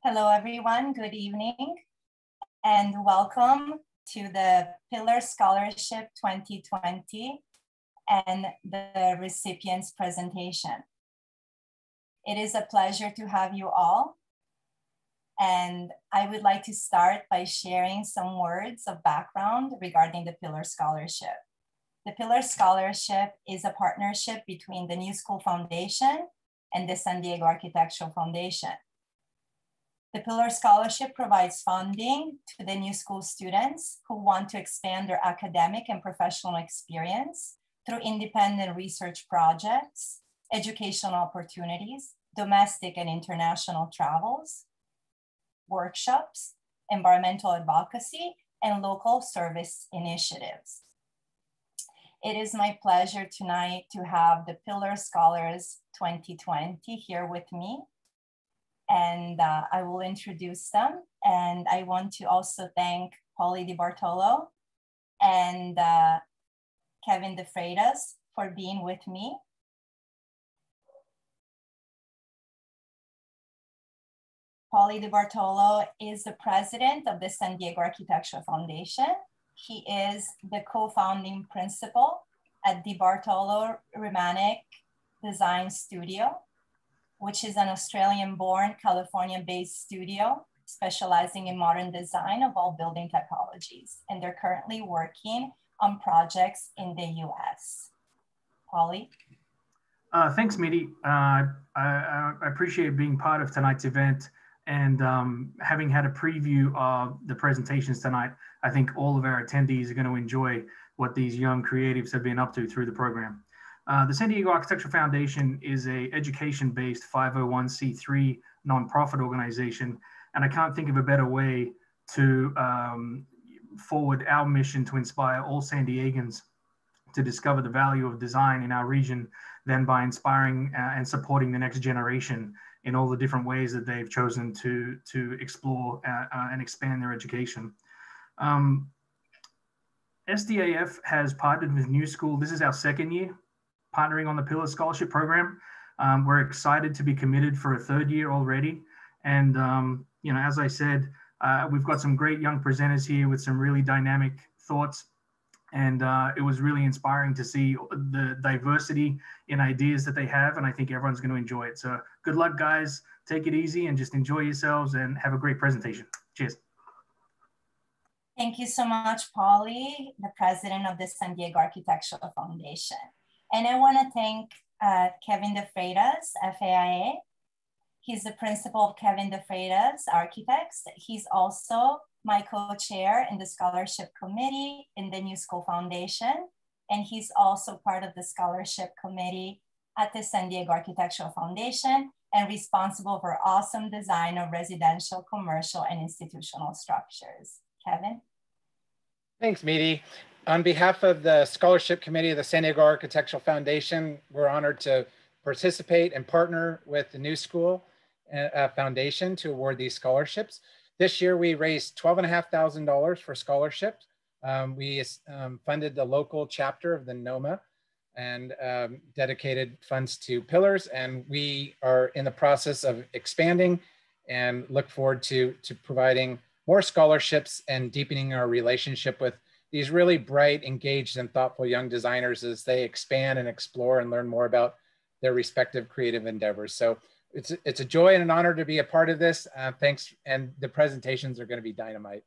Hello, everyone. Good evening, and welcome to the Pillar Scholarship 2020 and the recipients presentation. It is a pleasure to have you all. And I would like to start by sharing some words of background regarding the Pillar Scholarship. The Pillar Scholarship is a partnership between the NewSchool Foundation and the San Diego Architectural Foundation. The Pillar Scholarship provides funding to the NewSchool students who want to expand their academic and professional experience through independent research projects, educational opportunities, domestic and international travels, workshops, environmental advocacy, and local service initiatives. It is my pleasure tonight to have the Pillar Scholars 2020 here with me. And I will introduce them. And I want to also thank Polly DiBartolo and Kevin De Freitas for being with me. Polly DiBartolo is the president of the San Diego Architectural Foundation. He is the co-founding principal at DiBartolo Romanek Design Studio, which is an Australian-born, California-based studio specializing in modern design of all building typologies. And they're currently working on projects in the US. Polly? Thanks, Midi. I appreciate being part of tonight's event and having had a preview of the presentations tonight. I think all of our attendees are going to enjoy what these young creatives have been up to through the program. The San Diego Architectural Foundation is an education-based 501c3 nonprofit organization, and I can't think of a better way to forward our mission to inspire all San Diegans to discover the value of design in our region than by inspiring and supporting the next generation in all the different ways that they've chosen to explore and expand their education. SDAF has partnered with NewSchool. This is our second year partnering on the Pillar Scholarship Program. We're excited to be committed for a third year already. And, you know, as I said, we've got some great young presenters here with some really dynamic thoughts. And it was really inspiring to see the diversity in ideas that they have. And I think everyone's going to enjoy it. So good luck, guys. Take it easy and just enjoy yourselves and have a great presentation. Cheers. Thank you so much, Polly, the president of the San Diego Architectural Foundation. And I want to thank Kevin De Freitas, FAIA. He's the principal of Kevin De Freitas Architects. He's also my co-chair in the scholarship committee in the NewSchool Foundation. And he's also part of the scholarship committee at the San Diego Architectural Foundation and responsible for awesome design of residential, commercial, and institutional structures. Kevin? Thanks, Midi. On behalf of the Scholarship Committee of the San Diego Architectural Foundation, we're honored to participate and partner with the NewSchool Foundation to award these scholarships. This year, we raised $12,500 for scholarships. We funded the local chapter of the NOMA and dedicated funds to Pillars. And we are in the process of expanding and look forward to providing more scholarships and deepening our relationship with these really bright, engaged, and thoughtful young designers as they expand and explore and learn more about their respective creative endeavors. So it's a joy and an honor to be a part of this. Thanks, and the presentations are going to be dynamite.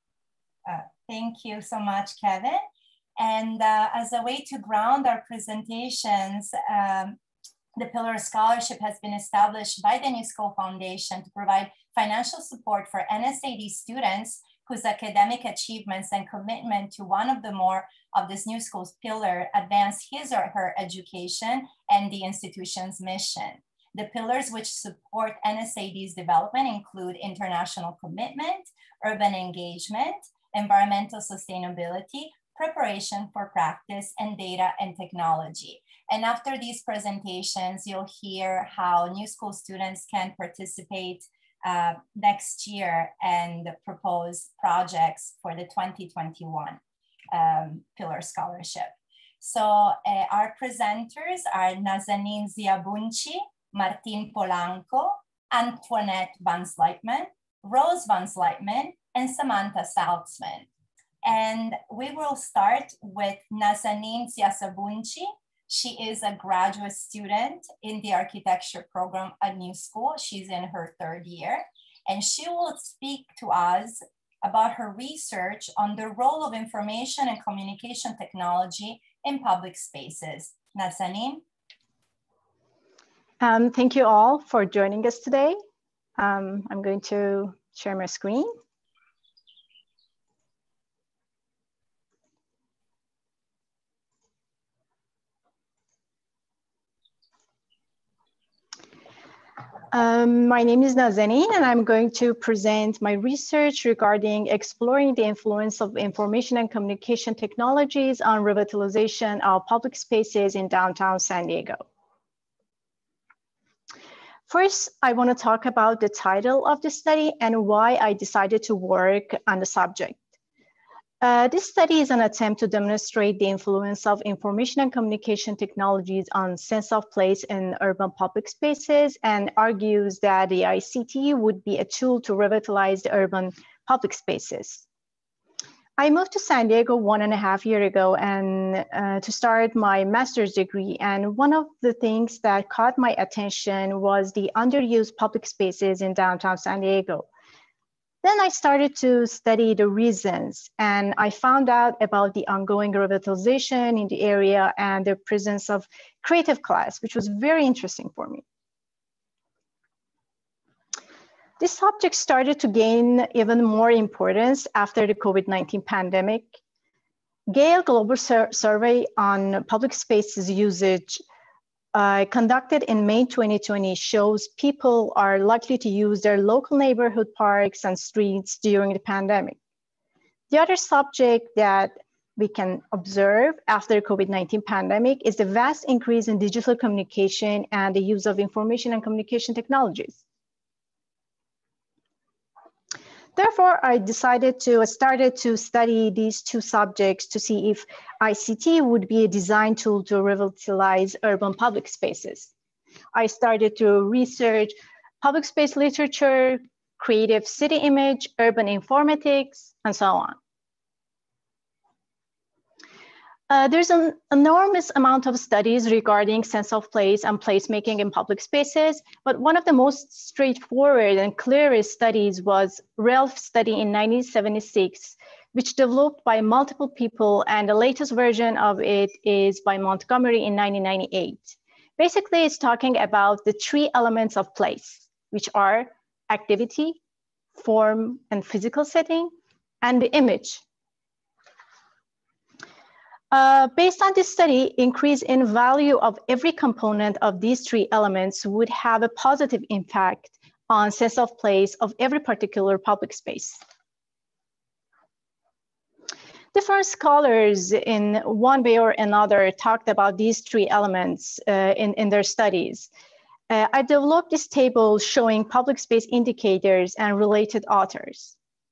Thank you so much, Kevin. And as a way to ground our presentations, the Pillar Scholarship has been established by the NewSchool Foundation to provide financial support for NSAD students whose academic achievements and commitment to one of the more of this NewSchool's pillar advance his or her education and the institution's mission. The pillars which support NSAD's development include international commitment, urban engagement, environmental sustainability, preparation for practice, and data and technology. And after these presentations, you'll hear how NewSchool students can participate next year and propose projects for the 2021 Pillar Scholarship. So our presenters are Nazanin Ziabunchi, Martin Polanco, Antoinette Van Slytman, Rose Van Slytman, and Samantha Saltzman. And we will start with Nazanin Siasabunchi. She is a graduate student in the architecture program at NewSchool. She's in her 3rd year, and she will speak to us about her research on the role of information and communication technology in public spaces. Nazanin? Thank you all for joining us today. I'm going to share my screen. My name is Nazanin, and I'm going to present my research regarding exploring the influence of information and communication technologies on revitalization of public spaces in downtown San Diego. First, I want to talk about the title of the study and why I decided to work on the subject. This study is an attempt to demonstrate the influence of information and communication technologies on sense of place in urban public spaces, and argues that the ICT would be a tool to revitalize the urban public spaces. I moved to San Diego 1.5 years ago and to start my master's degree. And one of the things that caught my attention was the underused public spaces in downtown San Diego. Then I started to study the reasons, and I found out about the ongoing revitalization in the area and the presence of creative class, which was very interesting for me. This subject started to gain even more importance after the COVID-19 pandemic. Gale Global Survey on Public Spaces Usage conducted in May 2020 shows people are likely to use their local neighborhood parks and streets during the pandemic. The other subject that we can observe after the COVID-19 pandemic is the vast increase in digital communication and the use of information and communication technologies. Therefore, I started to study these two subjects to see if ICT would be a design tool to revitalize urban public spaces. I started to research public space literature, creative city image, urban informatics, and so on. There's an enormous amount of studies regarding sense of place and placemaking in public spaces, but one of the most straightforward and clearest studies was RELF study in 1976, which developed by multiple people, and the latest version of it is by Montgomery in 1998. Basically, it's talking about the 3 elements of place, which are activity, form, and physical setting, and the image. Based on this study, increase in value of every component of these 3 elements would have a positive impact on sense of place of every particular public space. Different scholars in one way or another talked about these 3 elements in their studies. I developed this table showing public space indicators and related authors.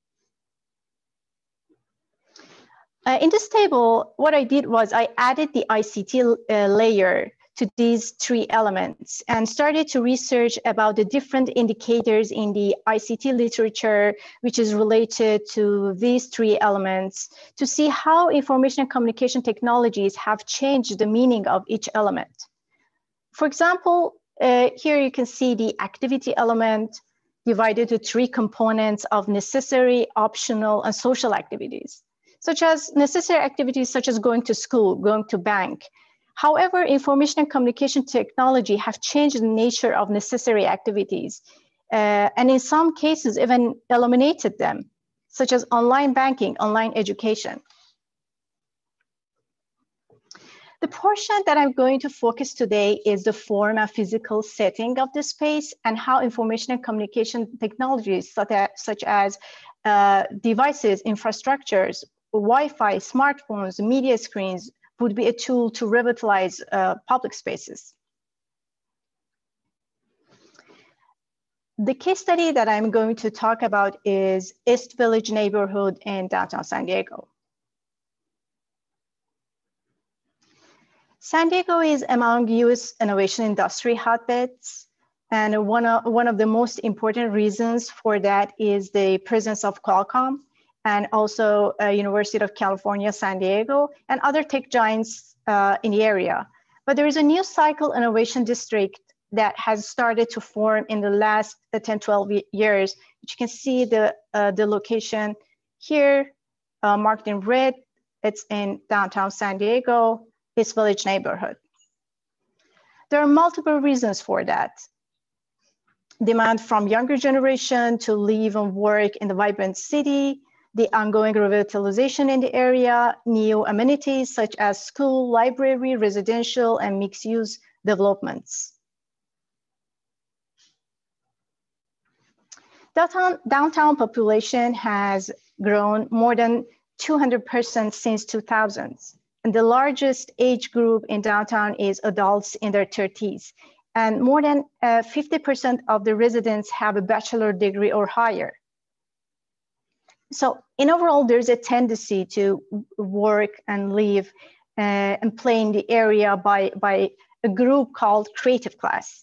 In this table, what I did was I added the ICT layer to these 3 elements and started to research about the different indicators in the ICT literature, which is related to these 3 elements, to see how information and communication technologies have changed the meaning of each element. For example, here you can see the activity element divided to 3 components of necessary, optional, and social activities. Such as necessary activities such as going to school, going to bank. However, information and communication technology have changed the nature of necessary activities, and in some cases even eliminated them, such as online banking, online education. The portion that I'm going to focus today is the form and physical setting of the space and how information and communication technologies such as devices, infrastructures, Wi-Fi, smartphones, media screens would be a tool to revitalize public spaces. The case study that I'm going to talk about is East Village neighborhood in downtown San Diego. San Diego is among US innovation industry hotbeds. And one of the most important reasons for that is the presence of Qualcomm and also University of California, San Diego, and other tech giants in the area. But there is a new cycle innovation district that has started to form in the last 10, 12 years, which you can see the location here, marked in red. It's in downtown San Diego, East Village neighborhood. There are multiple reasons for that. Demand from younger generation to live and work in the vibrant city, the ongoing revitalization in the area, new amenities such as school, library, residential, and mixed-use developments. Downtown population has grown more than 200% since 2000. And the largest age group in downtown is adults in their 30s. And more than 50% of the residents have a bachelor degree or higher. So in overall, there's a tendency to work and live and play in the area by a group called creative class.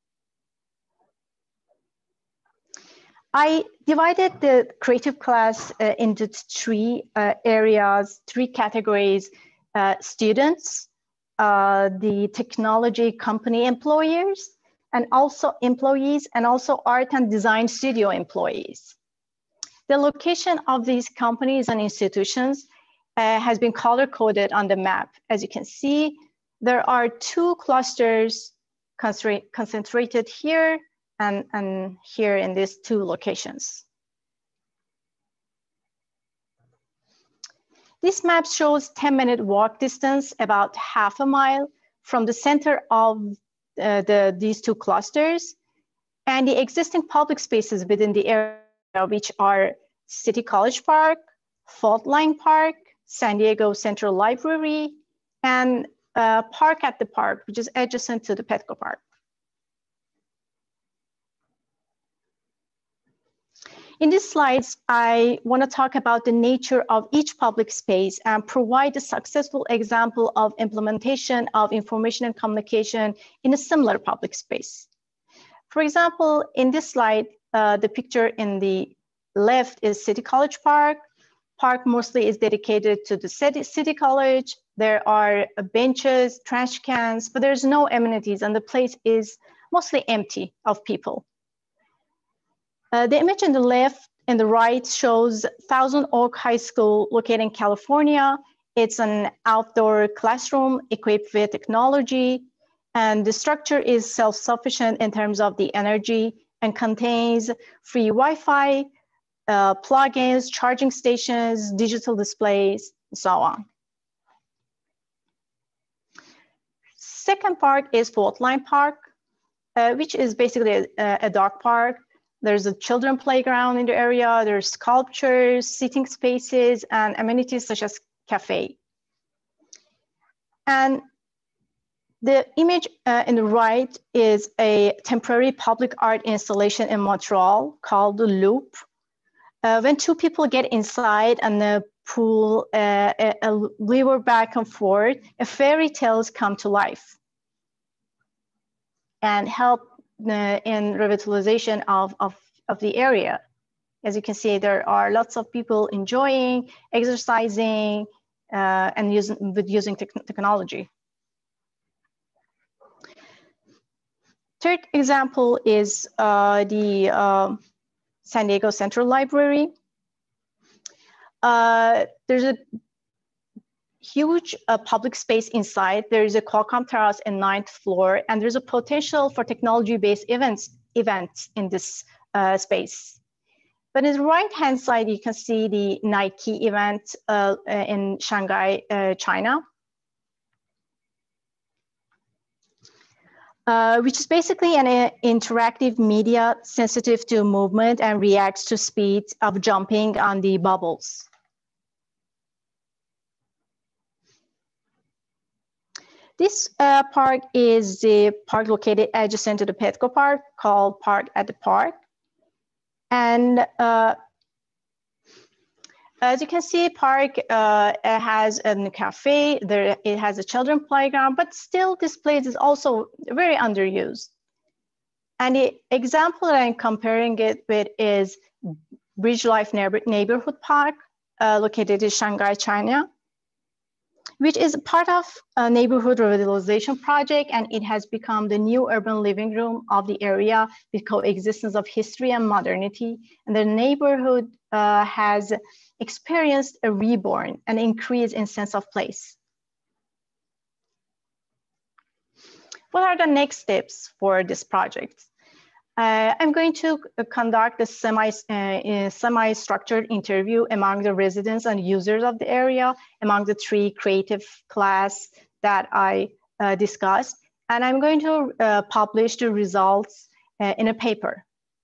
I divided the creative class into three areas, three categories: students, the technology company employees, and also art and design studio employees. The location of these companies and institutions has been color-coded on the map. As you can see, there are two clusters concentrated here and here in these two locations. This map shows 10-minute walk distance, about half a mile from the center of these two clusters, and the existing public spaces within the area, which are City College Park, Fault Line Park, San Diego Central Library, and Park at the Park, which is adjacent to the Petco Park. In these slides, I want to talk about the nature of each public space and provide a successful example of implementation of information and communication in a similar public space. For example, in this slide, the picture in the left is City College Park. Park mostly is dedicated to the City College. There are benches, trash cans, but there's no amenities and the place is mostly empty of people. The image on the left and the right shows Thousand Oak High School located in California. It's an outdoor classroom equipped with technology, and the structure is self-sufficient in terms of the energy and contains free Wi-Fi, plugins, charging stations, digital displays, and so on. Second park is Fault Line Park, which is basically a dog park. There's a children playground in the area. There's sculptures, seating spaces, and amenities such as cafe. And the image in the right is a temporary public art installation in Montreal called The Loop. When two people get inside and the pull a lever back and forth, fairy tales come to life and help in revitalization of the area. As you can see, there are lots of people enjoying, exercising, and using technology. Third example is the San Diego Central Library. There's a huge public space inside. There is a Qualcomm terrace in 9th floor, and there's a potential for technology-based events in this space. But on the right-hand side, you can see the Nike event in Shanghai, China, which is basically an interactive media sensitive to movement and reacts to speed of jumping on the bubbles. This park is the park located adjacent to the Petco Park called Park at the Park. And as you can see, park has a cafe, it has a children's playground, but still this place is also very underused. And the example that I'm comparing it with is Bridge Life Neighborhood Park, located in Shanghai, China, which is part of a neighborhood revitalization project, and it has become the new urban living room of the area with coexistence of history and modernity. And the neighborhood has experienced a reborn, an increase in sense of place. What are the next steps for this project? I'm going to conduct a semi-structured interview among the residents and users of the area, among the 3 creative class that I discussed. And I'm going to publish the results in a paper.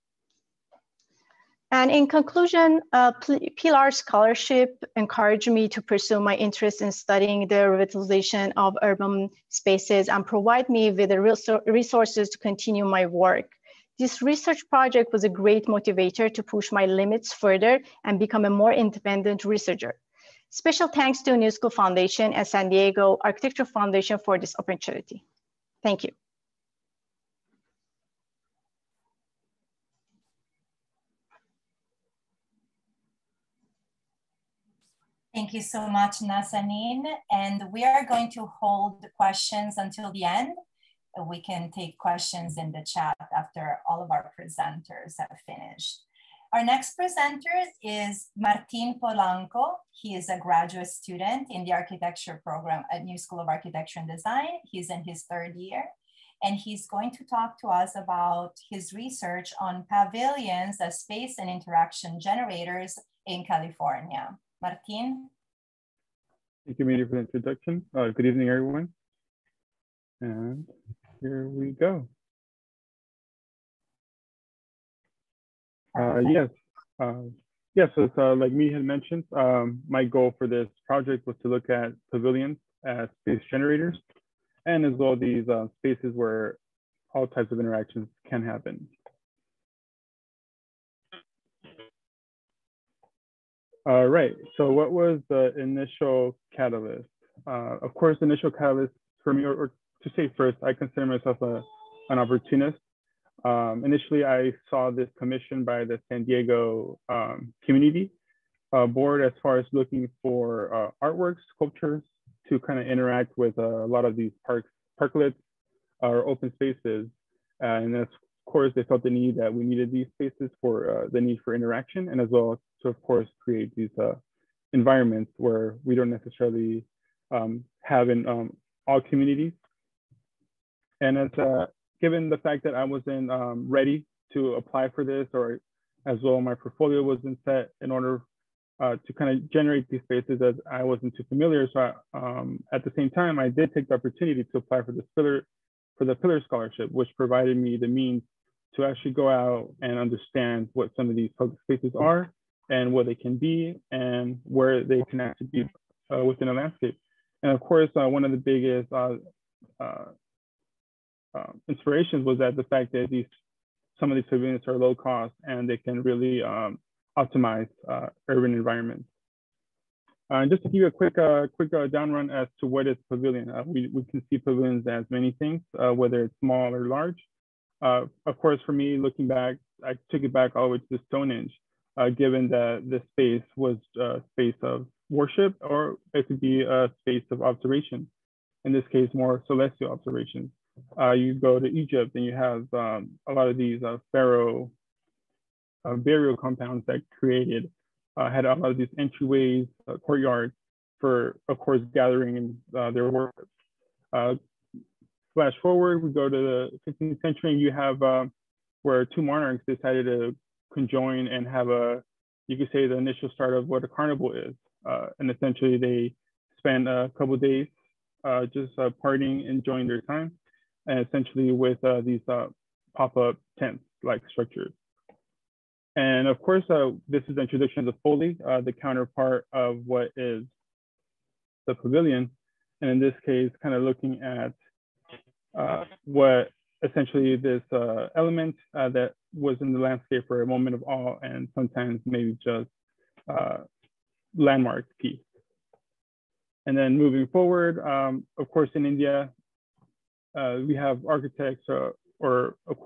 And in conclusion, Pilar Scholarship encouraged me to pursue my interest in studying the revitalization of urban spaces and provide me with the resources to continue my work. This research project was a great motivator to push my limits further and become a more independent researcher. Special thanks to NewSchool Foundation and San Diego Architecture Foundation for this opportunity. Thank you. Thank you so much, Nazanin. And we are going to hold the questions until the end. We can take questions in the chat after all of our presenters have finished. Our next presenter is Martin Polanco. He is a graduate student in the architecture program at New School of Architecture and Design. He's in his 3rd year, and he's going to talk to us about his research on pavilions as space and interaction generators in California. Martin? Thank you, Miri, for the introduction. Good evening, everyone. And here we go. Yes, so like Miri had mentioned, my goal for this project was to look at pavilions as space generators, and as well these spaces where all types of interactions can happen. Right, so what was the initial catalyst? Of course, the initial catalyst for me, or to say first, I consider myself an opportunist. Initially, I saw this commission by the San Diego community board as far as looking for artworks, sculptures to kind of interact with a lot of these parklets or open spaces. And of course, they felt the need that we needed these spaces for the need for interaction, and as well to, of course, create these environments where we don't necessarily have in all communities. And as given the fact that I wasn't ready to apply for this, or as well my portfolio wasn't set in order to kind of generate these spaces, as I wasn't too familiar. So at the same time, I did take the opportunity to apply for the Pillar Scholarship, which provided me the means to actually go out and understand what some of these public spaces are and what they can be and where they can actually be within a landscape. And of course, one of the biggest inspirations was that the fact that some of these pavilions are low cost and they can really optimize urban environments. And just to give you a quick down run as to what is pavilion. We can see pavilions as many things, whether it's small or large. Of course, for me, looking back, I took it back all the way to the Stone Age, given that the space was a space of worship, or it could be a space of observation. In this case, more celestial observations. You go to Egypt and you have a lot of these pharaoh burial compounds that had a lot of these entryways, courtyards for, of course, gathering their worship. Flash forward, we go to the 15th century, and you have where 2 monarchs decided to conjoin and have you could say, the initial start of what a carnival is. And essentially, they spend a couple of days just partying, enjoying their time, and essentially with these pop-up tent-like structures. And of course, this is the introduction of the foley, the counterpart of what is the pavilion. And in this case, kind of looking at what essentially this element that was in the landscape for a moment of awe, and sometimes maybe just landmark piece. And then moving forward, of course, in India, we have architects or of course,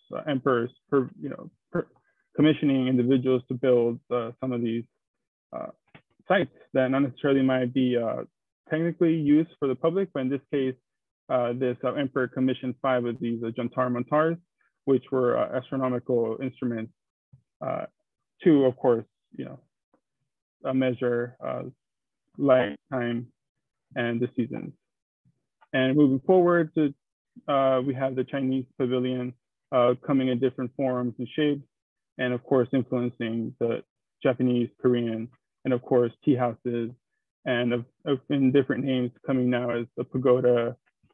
emperors, commissioning individuals to build some of these sites that not necessarily might be technically used for the public, but in this case, this emperor commissioned 5 of these jantar mantars, which were astronomical instruments to, of course, measure light, time, and the seasons. And moving forward, we have the Chinese pavilion coming in different forms and shapes, and of course, influencing the Japanese, Korean, and of course, tea houses, and in different names coming now as the pagoda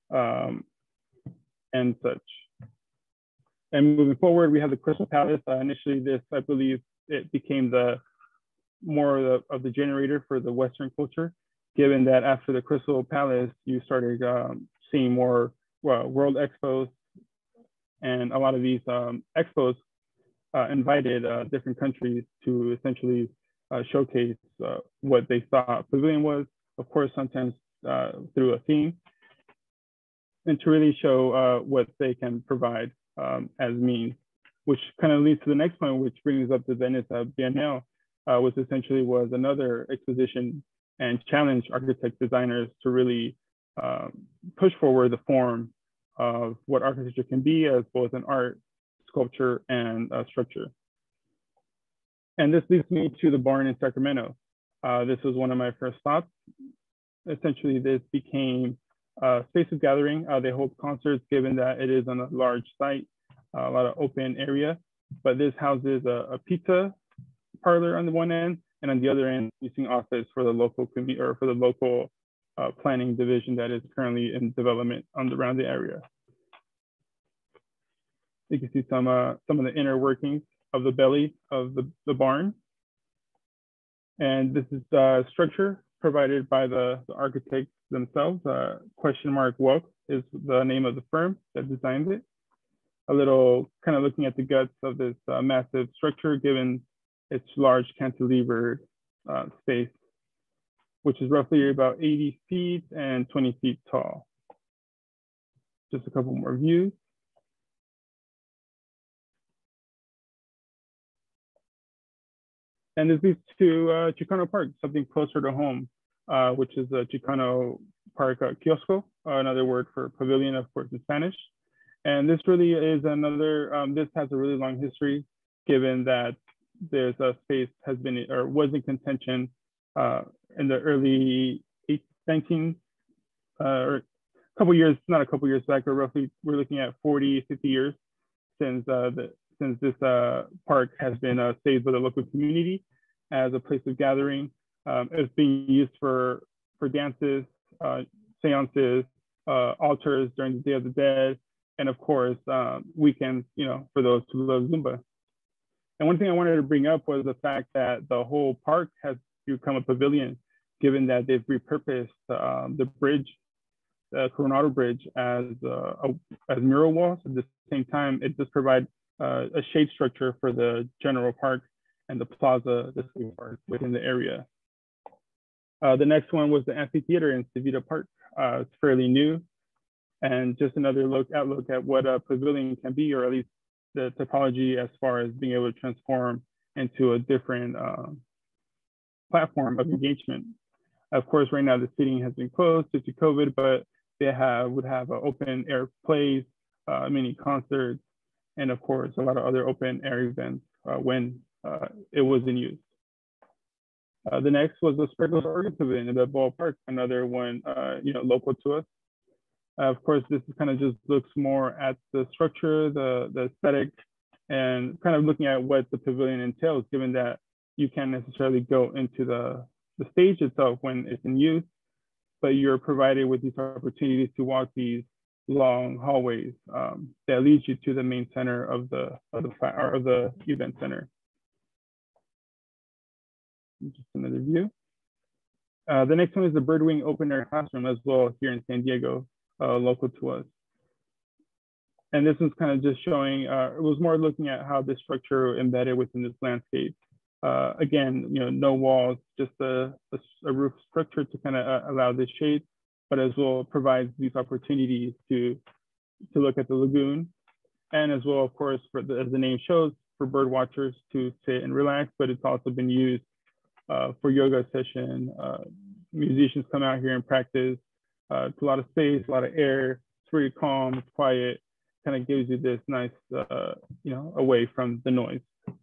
and such. And moving forward, we have the Crystal Palace. Initially, this, I believe, it became more of the generator for the Western culture, given that after the Crystal Palace, you started seeing more world expos, and a lot of these expos invited different countries to essentially showcase what they thought pavilion was, of course, sometimes through a theme, and to really show what they can provide as means, which kind of leads to the next point, which brings up the Venice Biennale, which essentially was another exposition and challenge architect designers to really push forward the form of what architecture can be as both an art, sculpture, and structure. And this leads me to the barn in Sacramento. This was one of my first stops. Essentially, this became a space of gathering. They hold concerts, given that it is on a large site, a lot of open area, but this houses a pizza parlor on the one end, and on the other end, leasing office for the local community or for the local planning division that is currently in development around the area. You can see some of the inner workings of the belly of the barn. And this is structure provided by the architects themselves. Question Mark Welk is the name of the firm that designed it. A little kind of looking at the guts of this massive structure, given its large cantilevered space, which is roughly about 80 feet and 20 feet tall. Just a couple more views. And this leads to Chicano Park, something closer to home, which is a Chicano Park kiosco, another word for pavilion, of course, in Spanish. And this really is another, this has a really long history, given that there's a space has been, or was in contention in the early 19, or a couple years, not a couple years back, but roughly we're looking at 40, 50 years since this park has been saved by the local community as a place of gathering. It's being used for dances, seances, altars during the Day of the Dead, and of course, weekends, for those who love Zumba. And one thing I wanted to bring up was the fact that the whole park has become a pavilion, given that they've repurposed the bridge, the Coronado Bridge, as mural walls. At the same time, it does provide a shade structure for the general park and the plaza, the city park within the area. The next one was the amphitheater in Civita Park. It's fairly new, and just another outlook at what a pavilion can be, or at least the topology as far as being able to transform into a different platform of engagement. Of course, right now the seating has been closed due to COVID, but they would have open air plays, mini concerts, and of course, a lot of other open air events when it was in use. The next was the Sprinkles Organ Pavilion in the ballpark, another one local to us. Of course, this is kind of just looks more at the structure, the aesthetic, and kind of looking at what the pavilion entails, given that you can't necessarily go into the stage itself when it's in use, but you're provided with these opportunities to walk these long hallways that leads you to the main center of the event center. Just another view. The next one is the Birdwing Open Air Classroom as well here in San Diego, local to us. And this was kind of just showing, it was more looking at how this structure embedded within this landscape. Again, no walls, just a roof structure to kind of allow this shade, but as well provides these opportunities to look at the lagoon And as well, of course, as the name shows, for bird watchers to sit and relax, but it's also been used for yoga session. Musicians come out here and practice. It's a lot of space, a lot of air. It's very calm, it's quiet, kind of gives you this nice, away from the noise.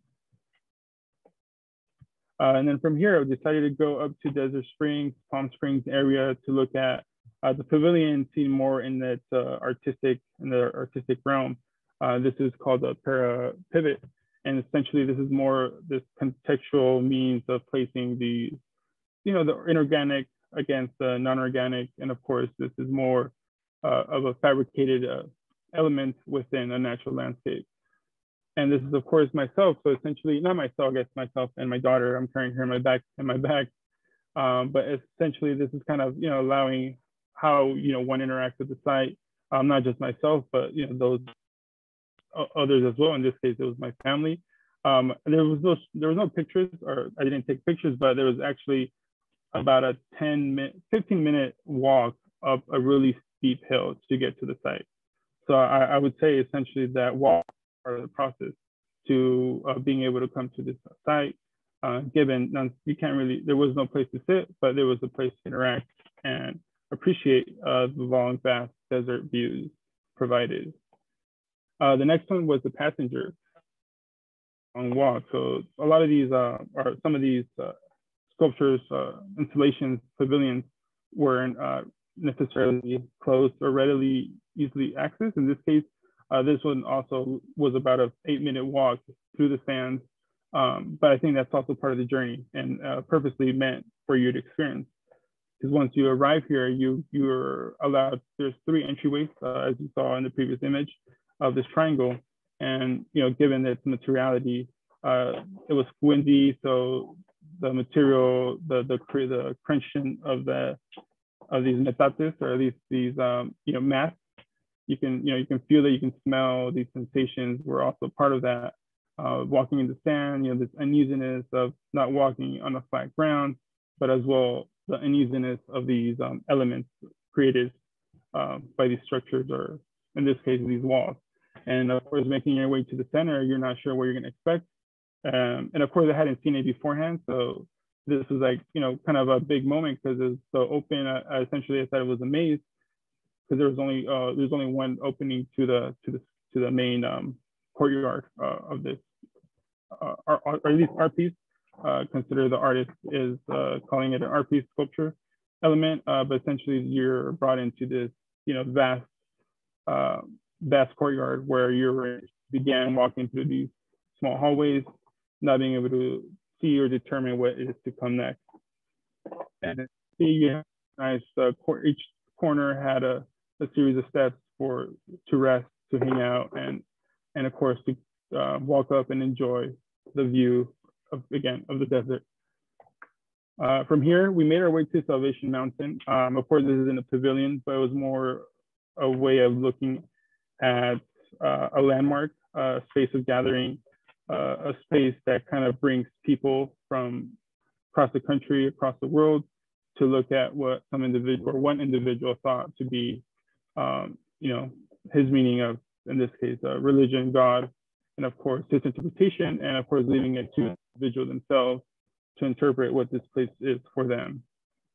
And then from here, I decided to go up to Desert Springs, Palm Springs area to look at the pavilion, seen more in that artistic realm. This is called a para-pivot. And essentially, this is more this contextual means of placing the inorganic against the non-organic. And of course, this is more of a fabricated element within a natural landscape. And this is, of course, myself. So essentially, not myself, I guess myself and my daughter. I'm carrying her in my back. But essentially, this is kind of allowing how one interacts with the site. Not just myself, but those others as well. In this case, it was my family. There was no pictures, or I didn't take pictures, but there was actually about a 15-minute walk up a really steep hill to get to the site. So I would say essentially that walk part of the process to being able to come to this site, given you can't really, there was no place to sit, but there was a place to interact and appreciate the long, vast desert views provided. The next one was the passenger on walk. So a lot of these some of these sculptures, installations, pavilions weren't necessarily closed or easily accessed. In this case, this one also was about a 8-minute walk through the sands. But I think that's also part of the journey and purposely meant for you to experience. Because once you arrive here, you're allowed, there's 3 entryways, as you saw in the previous image of this triangle. And given its materiality, it was windy, so the material, the crunching of these metates, or these mats, you can feel that, you can smell these sensations were also part of that. Walking in the sand, this uneasiness of not walking on a flat ground, but as well the uneasiness of these elements created by these structures, or in this case, these walls. And of course, making your way to the center, you're not sure what you're going to expect. And of course, I hadn't seen it beforehand, so this was like kind of a big moment because it was so open. Essentially, I thought it was a maze because there's only one opening to the main courtyard of this or at least art piece. Consider the artist is calling it an art piece sculpture element, but essentially you're brought into this vast courtyard where you began walking through these small hallways, not being able to see or determine what is to come next. And see, you have nice each corner had a series of steps to rest, to hang out, and of course to walk up and enjoy the view of the desert. From here, we made our way to Salvation Mountain. Of course, this isn't a pavilion, but it was more a way of looking at a landmark, a space of gathering, a space that kind of brings people from across the country, across the world, to look at what one individual thought to be, his meaning of, in this case, religion, God, and of course, his interpretation, and of course, leaving it to the individual themselves to interpret what this place is for them.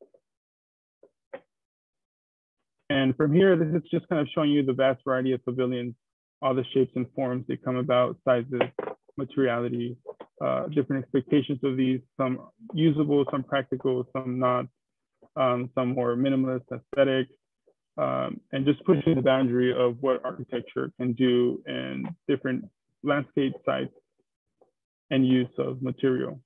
And from here, this is just kind of showing you the vast variety of pavilions, all the shapes and forms they come about, sizes, materiality, different expectations of these, some usable, some practical, some not, some more minimalist, aesthetic, and just pushing the boundary of what architecture can do in different landscape sites and use of material.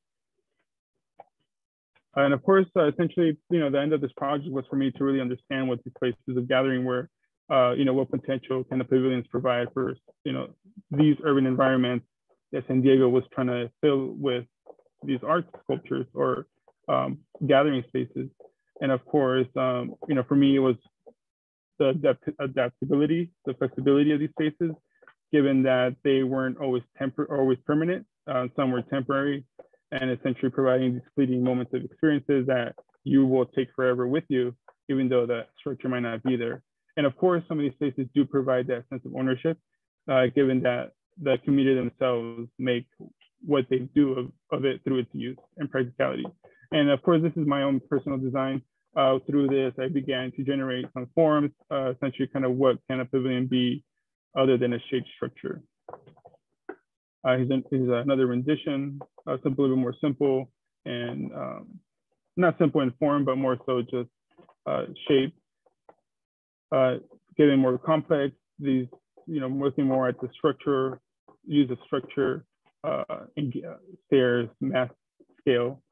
And of course, essentially, the end of this project was for me to really understand what these places of gathering were, what potential can the pavilions provide for, these urban environments that San Diego was trying to fill with these art sculptures or gathering spaces. And of course, for me, it was the adaptability, the flexibility of these spaces, given that they weren't always permanent. Some were temporary, and essentially providing these fleeting moments of experiences that you will take forever with you, even though the structure might not be there. And of course, some of these spaces do provide that sense of ownership, given that the community themselves make what they do of it through its use and practicality. And of course, this is my own personal design. Through this, I began to generate some forms, essentially kind of what can a pavilion be other than a shade structure. Here's another rendition, something a little bit more simple and not simple in form, but more so just shape. Getting more complex, these, working more at the structure, use of structure, stairs, mass scale.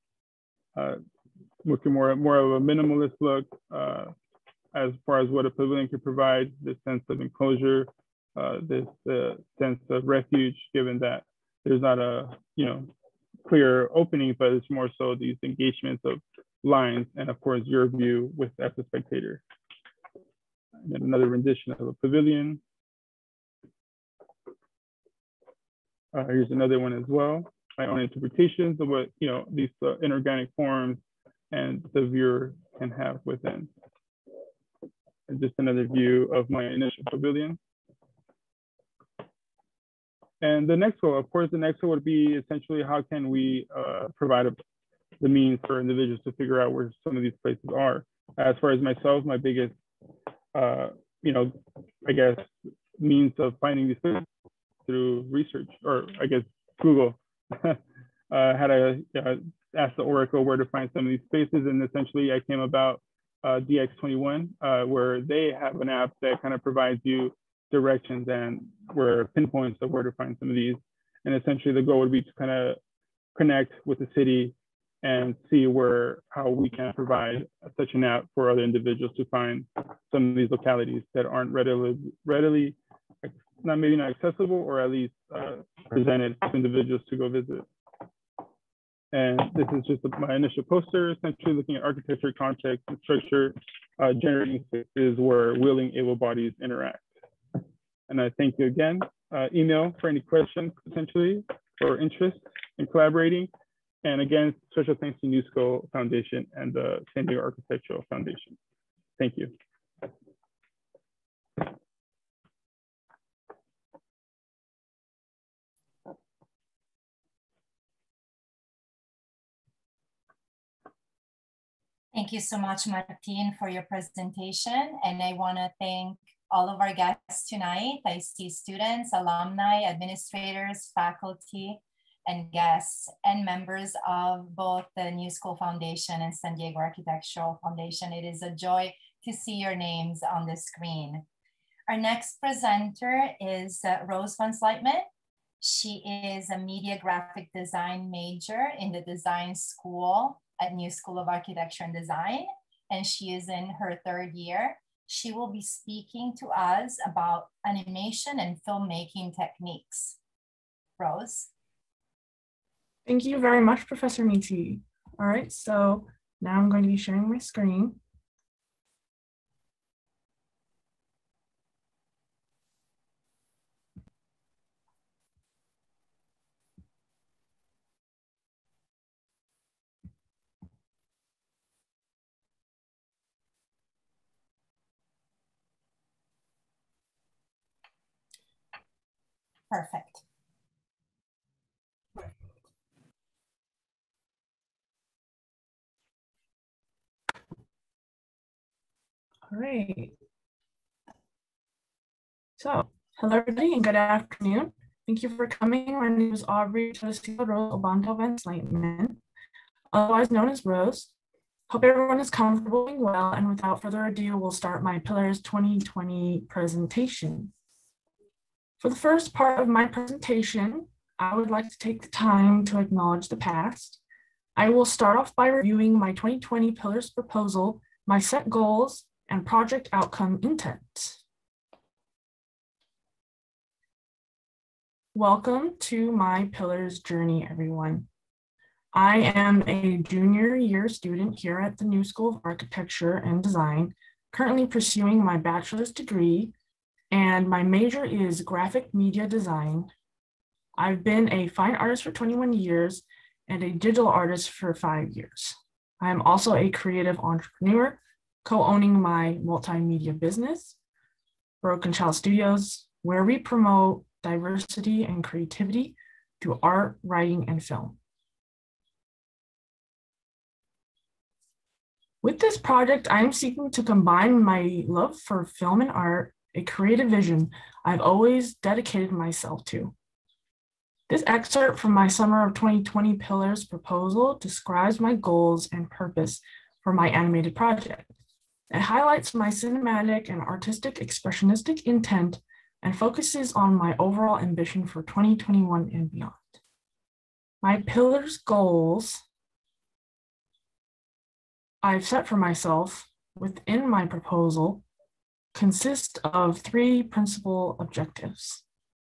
Looking more of a minimalist look as far as what a pavilion could provide, this sense of enclosure, this sense of refuge, given that there's not a clear opening, but it's more so these engagements of lines, and of course your view with as a spectator. And then another rendition of a pavilion. Here's another one as well. My own interpretations of what these inorganic forms and the viewer can have within. And just another view of my initial pavilion. And the next goal, of course, would be essentially how can we provide the means for individuals to figure out where some of these places are. As far as myself, my biggest, I guess, means of finding these places through research, or I guess Google. Had I asked the Oracle where to find some of these spaces, and essentially I came about DX21, where they have an app that kind of provides you directions and where pinpoints of where to find some of these. And essentially the goal would be to kind of connect with the city and see how we can provide such an app for other individuals to find some of these localities that aren't readily maybe not accessible, or at least presented to individuals to go visit. And this is just my initial poster, essentially looking at architecture, context, and structure, generating spaces where willing able bodies interact. And I thank you again. Email for any questions, potentially, or interest in collaborating. And again, special thanks to NewSchool Foundation and the San Diego Architectural Foundation. Thank you. Thank you so much, Martin, for your presentation. And I want to thank all of our guests tonight. I see students, alumni, administrators, faculty, and guests, and members of both the NewSchool Foundation and San Diego Architectural Foundation. It is a joy to see your names on the screen. Our next presenter is Rose van Slijtman. She is a media graphic design major in the design school at New School of Architecture and Design, and she is in her 3rd year. She will be speaking to us about animation and filmmaking techniques. Rose. Thank you very much, Professor Miti. All right, so now I'm going to be sharing my screen. Perfect. All right. So, hello everybody and good afternoon. Thank you for coming. My name is Aubrey Tosila Rose Obando van Slijtman, otherwise known as Rose. Hope everyone is comfortable and well, and without further ado, we'll start my Pillars 2020 presentation. For the first part of my presentation, I would like to take the time to acknowledge the past. I will start off by reviewing my 2020 Pillars proposal, my set goals, and project outcome intent. Welcome to my Pillars journey, everyone. I am a junior year student here at the New School of Architecture and Design, currently pursuing my bachelor's degree, and my major is graphic media design. I've been a fine artist for 21 years and a digital artist for 5 years. I am also a creative entrepreneur, co-owning my multimedia business, Broken Child Studios, where we promote diversity and creativity through art, writing, and film. With this project, I'm seeking to combine my love for film and art, a creative vision I've always dedicated myself to. This excerpt from my Summer of 2020 Pillars proposal describes my goals and purpose for my animated project. It highlights my cinematic and artistic expressionistic intent and focuses on my overall ambition for 2021 and beyond. My Pillars goals I've set for myself within my proposal consist of 3 principal objectives.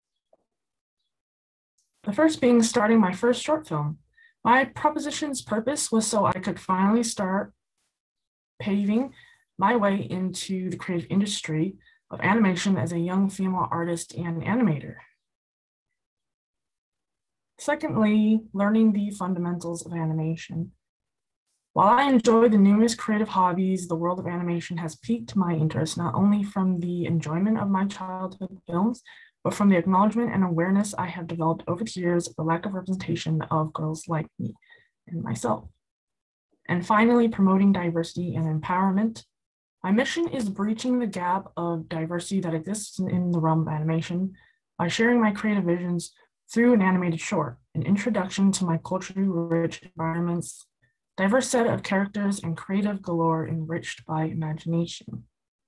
The first being starting my first short film. My proposition's purpose was so I could finally start paving my way into the creative industry of animation as a young female artist and animator. Secondly, learning the fundamentals of animation. While I enjoy the numerous creative hobbies, the world of animation has piqued my interest, not only from the enjoyment of my childhood films, but from the acknowledgement and awareness I have developed over the years of the lack of representation of girls like me and myself. And finally, promoting diversity and empowerment. My mission is breaching the gap of diversity that exists in the realm of animation by sharing my creative visions through an animated short, an introduction to my culturally rich environments, diverse set of characters, and creative galore enriched by imagination.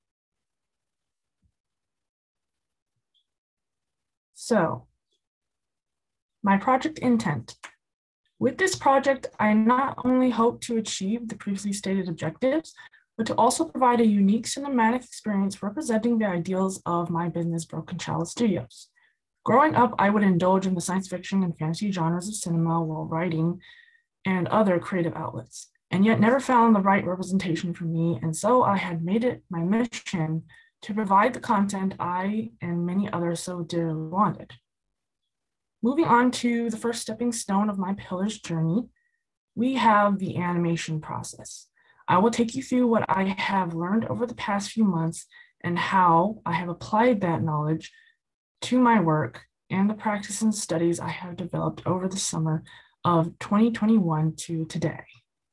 So, my project intent. With this project, I not only hope to achieve the previously stated objectives, but to also provide a unique cinematic experience representing the ideals of my business, Broken Child Studios. Growing up, I would indulge in the science fiction and fantasy genres of cinema while writing and other creative outlets, and yet never found the right representation for me, and so I had made it my mission to provide the content I and many others so dearly wanted. Moving on to the first stepping stone of my Pillars journey, we have the animation process. I will take you through what I have learned over the past few months and how I have applied that knowledge to my work and the practice and studies I have developed over the summer of 2021 to today.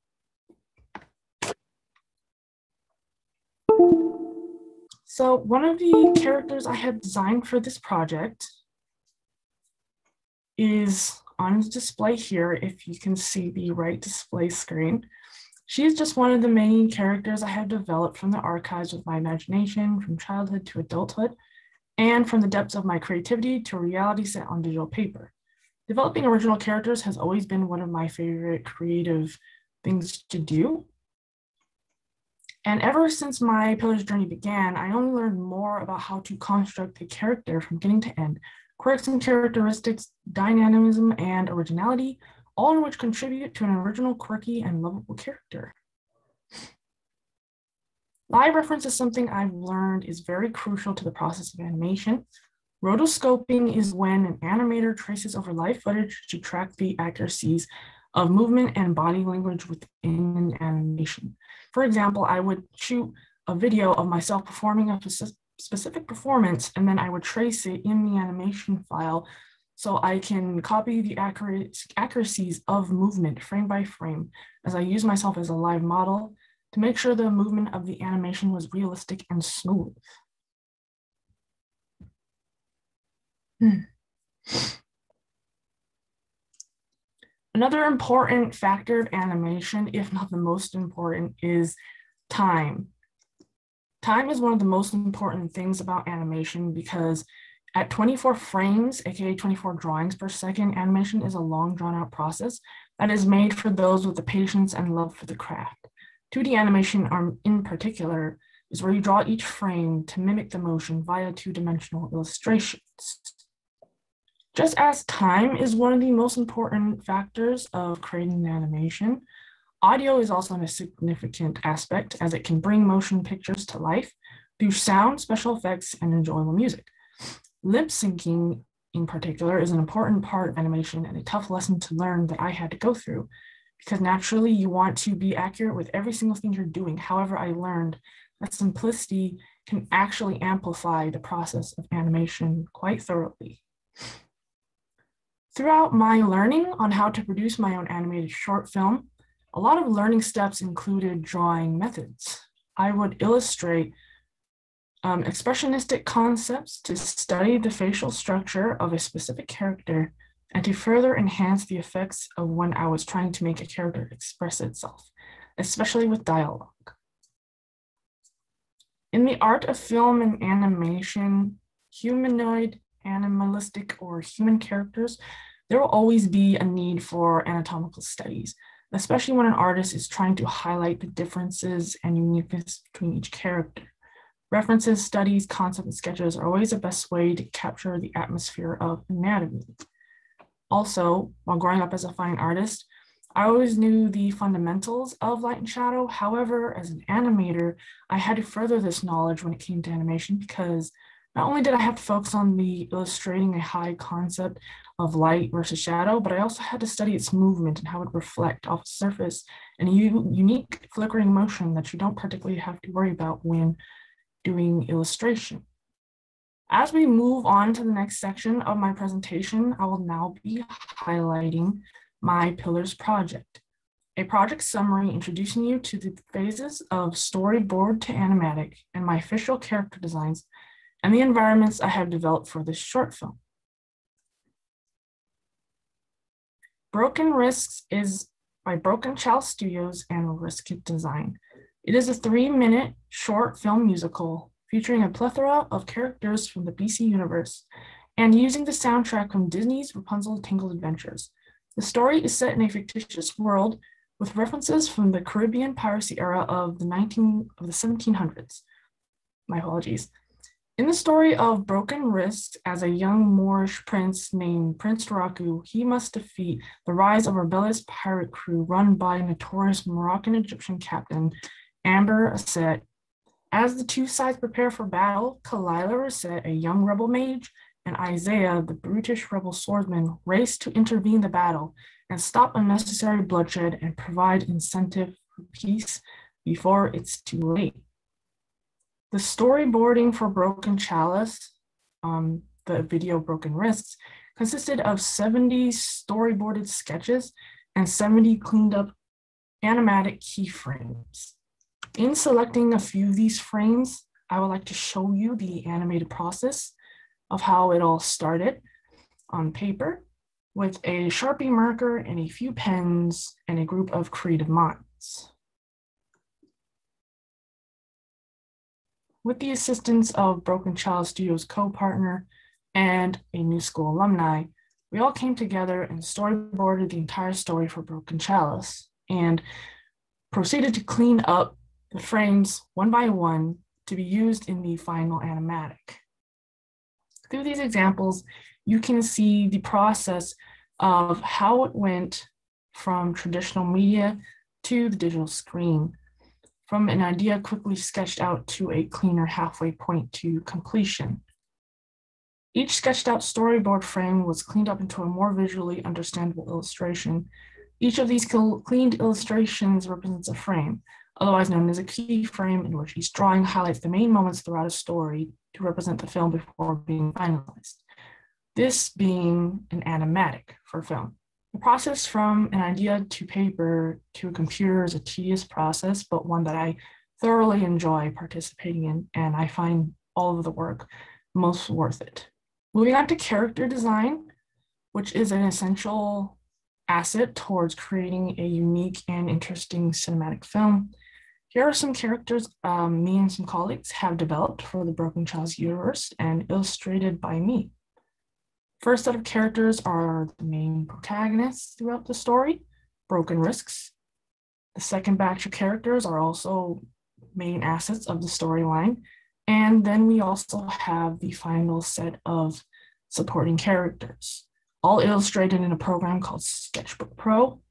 So one of the characters I have designed for this project is on display here, if you can see the right display screen. She is just one of the many characters I have developed from the archives of my imagination, from childhood to adulthood, and from the depths of my creativity to a reality set on digital paper. Developing original characters has always been one of my favorite creative things to do. And ever since my Pillars journey began, I only learned more about how to construct a character from beginning to end, quirks and characteristics, dynamism, and originality, all in which contribute to an original, quirky, and lovable character. Live reference is something I've learned is very crucial to the process of animation. Rotoscoping is when an animator traces over live footage to track the accuracies of movement and body language within an animation. For example, I would shoot a video of myself performing a specific performance, and then I would trace it in the animation file so I can copy the accuracies of movement frame by frame as I use myself as a live model to make sure the movement of the animation was realistic and smooth. Another important factor of animation, if not the most important, is time. Time is one of the most important things about animation because at 24 frames, aka 24 drawings per second, animation is a long drawn out process that is made for those with the patience and love for the craft. 2D animation in particular is where you draw each frame to mimic the motion via two-dimensional illustrations. Just as time is one of the most important factors of creating an animation, audio is also a significant aspect as it can bring motion pictures to life through sound, special effects, and enjoyable music. Lip syncing in particular is an important part of animation and a tough lesson to learn that I had to go through because naturally you want to be accurate with every single thing you're doing. However, I learned that simplicity can actually amplify the process of animation quite thoroughly. Throughout my learning on how to produce my own animated short film, a lot of learning steps included drawing methods. I would illustrate expressionistic concepts to study the facial structure of a specific character and to further enhance the effects of when I was trying to make a character express itself, especially with dialogue. In the art of film and animation, humanoid, animalistic, or human characters, there will always be a need for anatomical studies, especially when an artist is trying to highlight the differences and uniqueness between each character. References, studies, concepts, and sketches are always the best way to capture the atmosphere of anatomy. Also, while growing up as a fine artist, I always knew the fundamentals of light and shadow. However, as an animator, I had to further this knowledge when it came to animation because not only did I have to focus on the illustrating a high concept of light versus shadow, but I also had to study its movement and how it would reflect off the surface and a unique flickering motion that you don't particularly have to worry about when doing illustration. As we move on to the next section of my presentation, I will now be highlighting my Pillars project, a project summary introducing you to the phases of storyboard to animatic and my official character designs and the environments I have developed for this short film. Broken Risks is by Broken Child Studios and Risk It Design. It is a 3-minute short film musical featuring a plethora of characters from the BC universe and using the soundtrack from Disney's Rapunzel Tangled Adventures. The story is set in a fictitious world with references from the Caribbean piracy era of the 1700s. My apologies. In the story of Broken Risks, as a young Moorish prince named Prince Raku, he must defeat the rise of a rebellious pirate crew run by notorious Moroccan-Egyptian captain Amber Asset. As the two sides prepare for battle, Kalila Asset, a young rebel mage, and Isaiah, the brutish rebel swordsman, race to intervene the battle and stop unnecessary bloodshed and provide incentive for peace before it's too late. The storyboarding for Broken Chalice, the video Broken Risks, consisted of 70 storyboarded sketches and 70 cleaned up animatic keyframes. In selecting a few of these frames, I would like to show you the animated process of how it all started on paper with a Sharpie marker and a few pens and a group of creative minds. With the assistance of Broken Child Studios co-partner and a NewSchool alumni, we all came together and storyboarded the entire story for Broken Chalice and proceeded to clean up the frames one by one to be used in the final animatic. Through these examples, you can see the process of how it went from traditional media to the digital screen, from an idea quickly sketched out to a cleaner halfway point to completion. Each sketched out storyboard frame was cleaned up into a more visually understandable illustration. Each of these cleaned illustrations represents a frame, otherwise known as a key frame, in which each drawing highlights the main moments throughout a story to represent the film before being finalized. This being an animatic for film. The process from an idea to paper to a computer is a tedious process, but one that I thoroughly enjoy participating in, and I find all of the work most worth it. Moving on to character design, which is an essential asset towards creating a unique and interesting cinematic film. Here are some characters me and some colleagues have developed for the Broken Child's universe and illustrated by me. First set of characters are the main protagonists throughout the story, Broken Risks. The second batch of characters are also main assets of the storyline. And then we also have the final set of supporting characters, all illustrated in a program called Sketchbook Pro.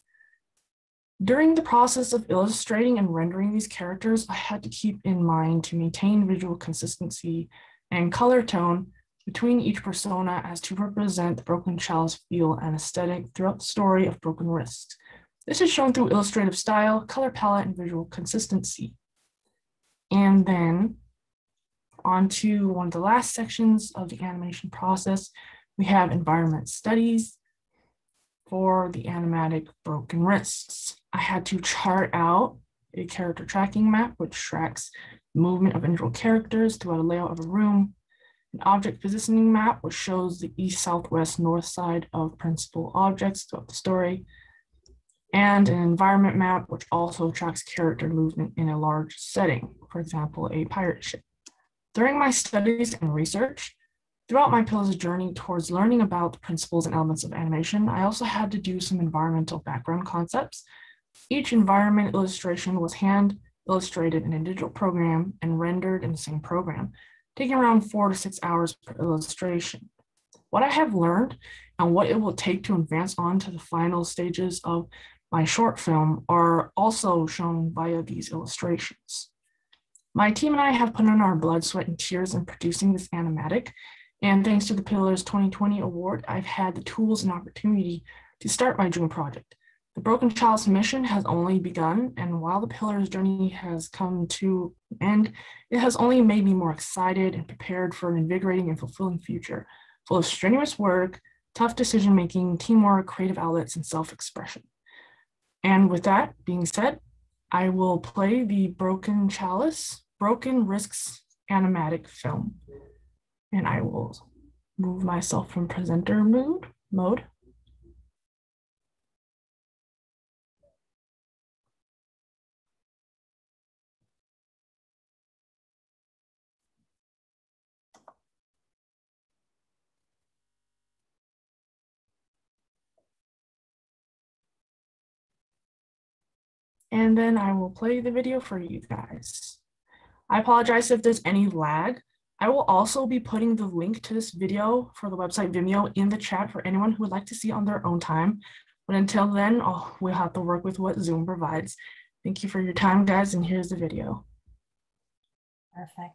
During the process of illustrating and rendering these characters, I had to keep in mind to maintain visual consistency and color tone between each persona as to represent the Broken Child's feel and aesthetic throughout the story of Broken Risks. This is shown through illustrative style, color palette, and visual consistency. And then on to one of the last sections of the animation process. We have environment studies for the animatic broken wrists. I had to chart out a character tracking map, which tracks the movement of individual characters throughout a layout of a room, an object positioning map, which shows the east, southwest, north side of principal objects throughout the story, and an environment map, which also tracks character movement in a large setting, for example, a pirate ship. During my studies and research, throughout my Pillars journey towards learning about the principles and elements of animation, I also had to do some environmental background concepts. Each environment illustration was hand illustrated in a digital program and rendered in the same program, taking around 4 to 6 hours per illustration. What I have learned and what it will take to advance on to the final stages of my short film are also shown via these illustrations. My team and I have put in our blood, sweat, and tears in producing this animatic, and thanks to the Pillars 2020 award, I've had the tools and opportunity to start my dream project. The Broken Child's mission has only begun, and while the Pillars journey has come to an end, it has only made me more excited and prepared for an invigorating and fulfilling future, full of strenuous work, tough decision-making, teamwork, creative outlets, and self-expression. And with that being said, I will play the Broken Risks animatic film. And I will move myself from presenter mode. And then I will play the video for you guys. I apologize if there's any lag. I will also be putting the link to this video for the website Vimeo in the chat for anyone who would like to see it on their own time. But until then, we'll have to work with what Zoom provides. Thank you for your time, guys, and here's the video. Perfect.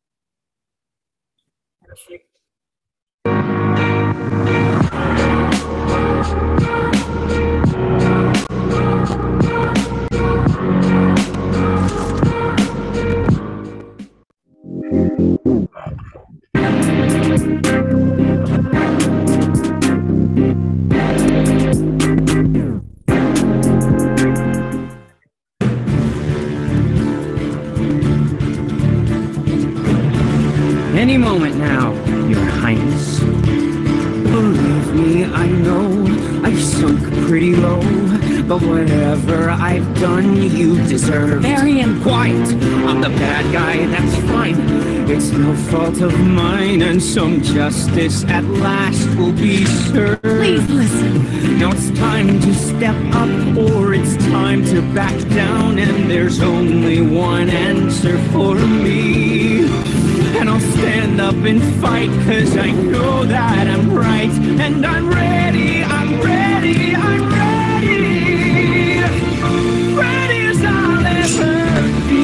Any moment now, Your Highness. Believe me, I know I've sunk pretty low, but whatever I've done, you deserve. Varian, quiet! I'm the bad guy, that's fine. It's no fault of mine, and some justice at last will be served. Please listen. Now it's time to step up, or it's time to back down, and there's only one answer for me. And I'll stand up and fight, 'cause I know that I'm right. And I'm ready, I'm ready, I'm ready. Ready as I'll ever be.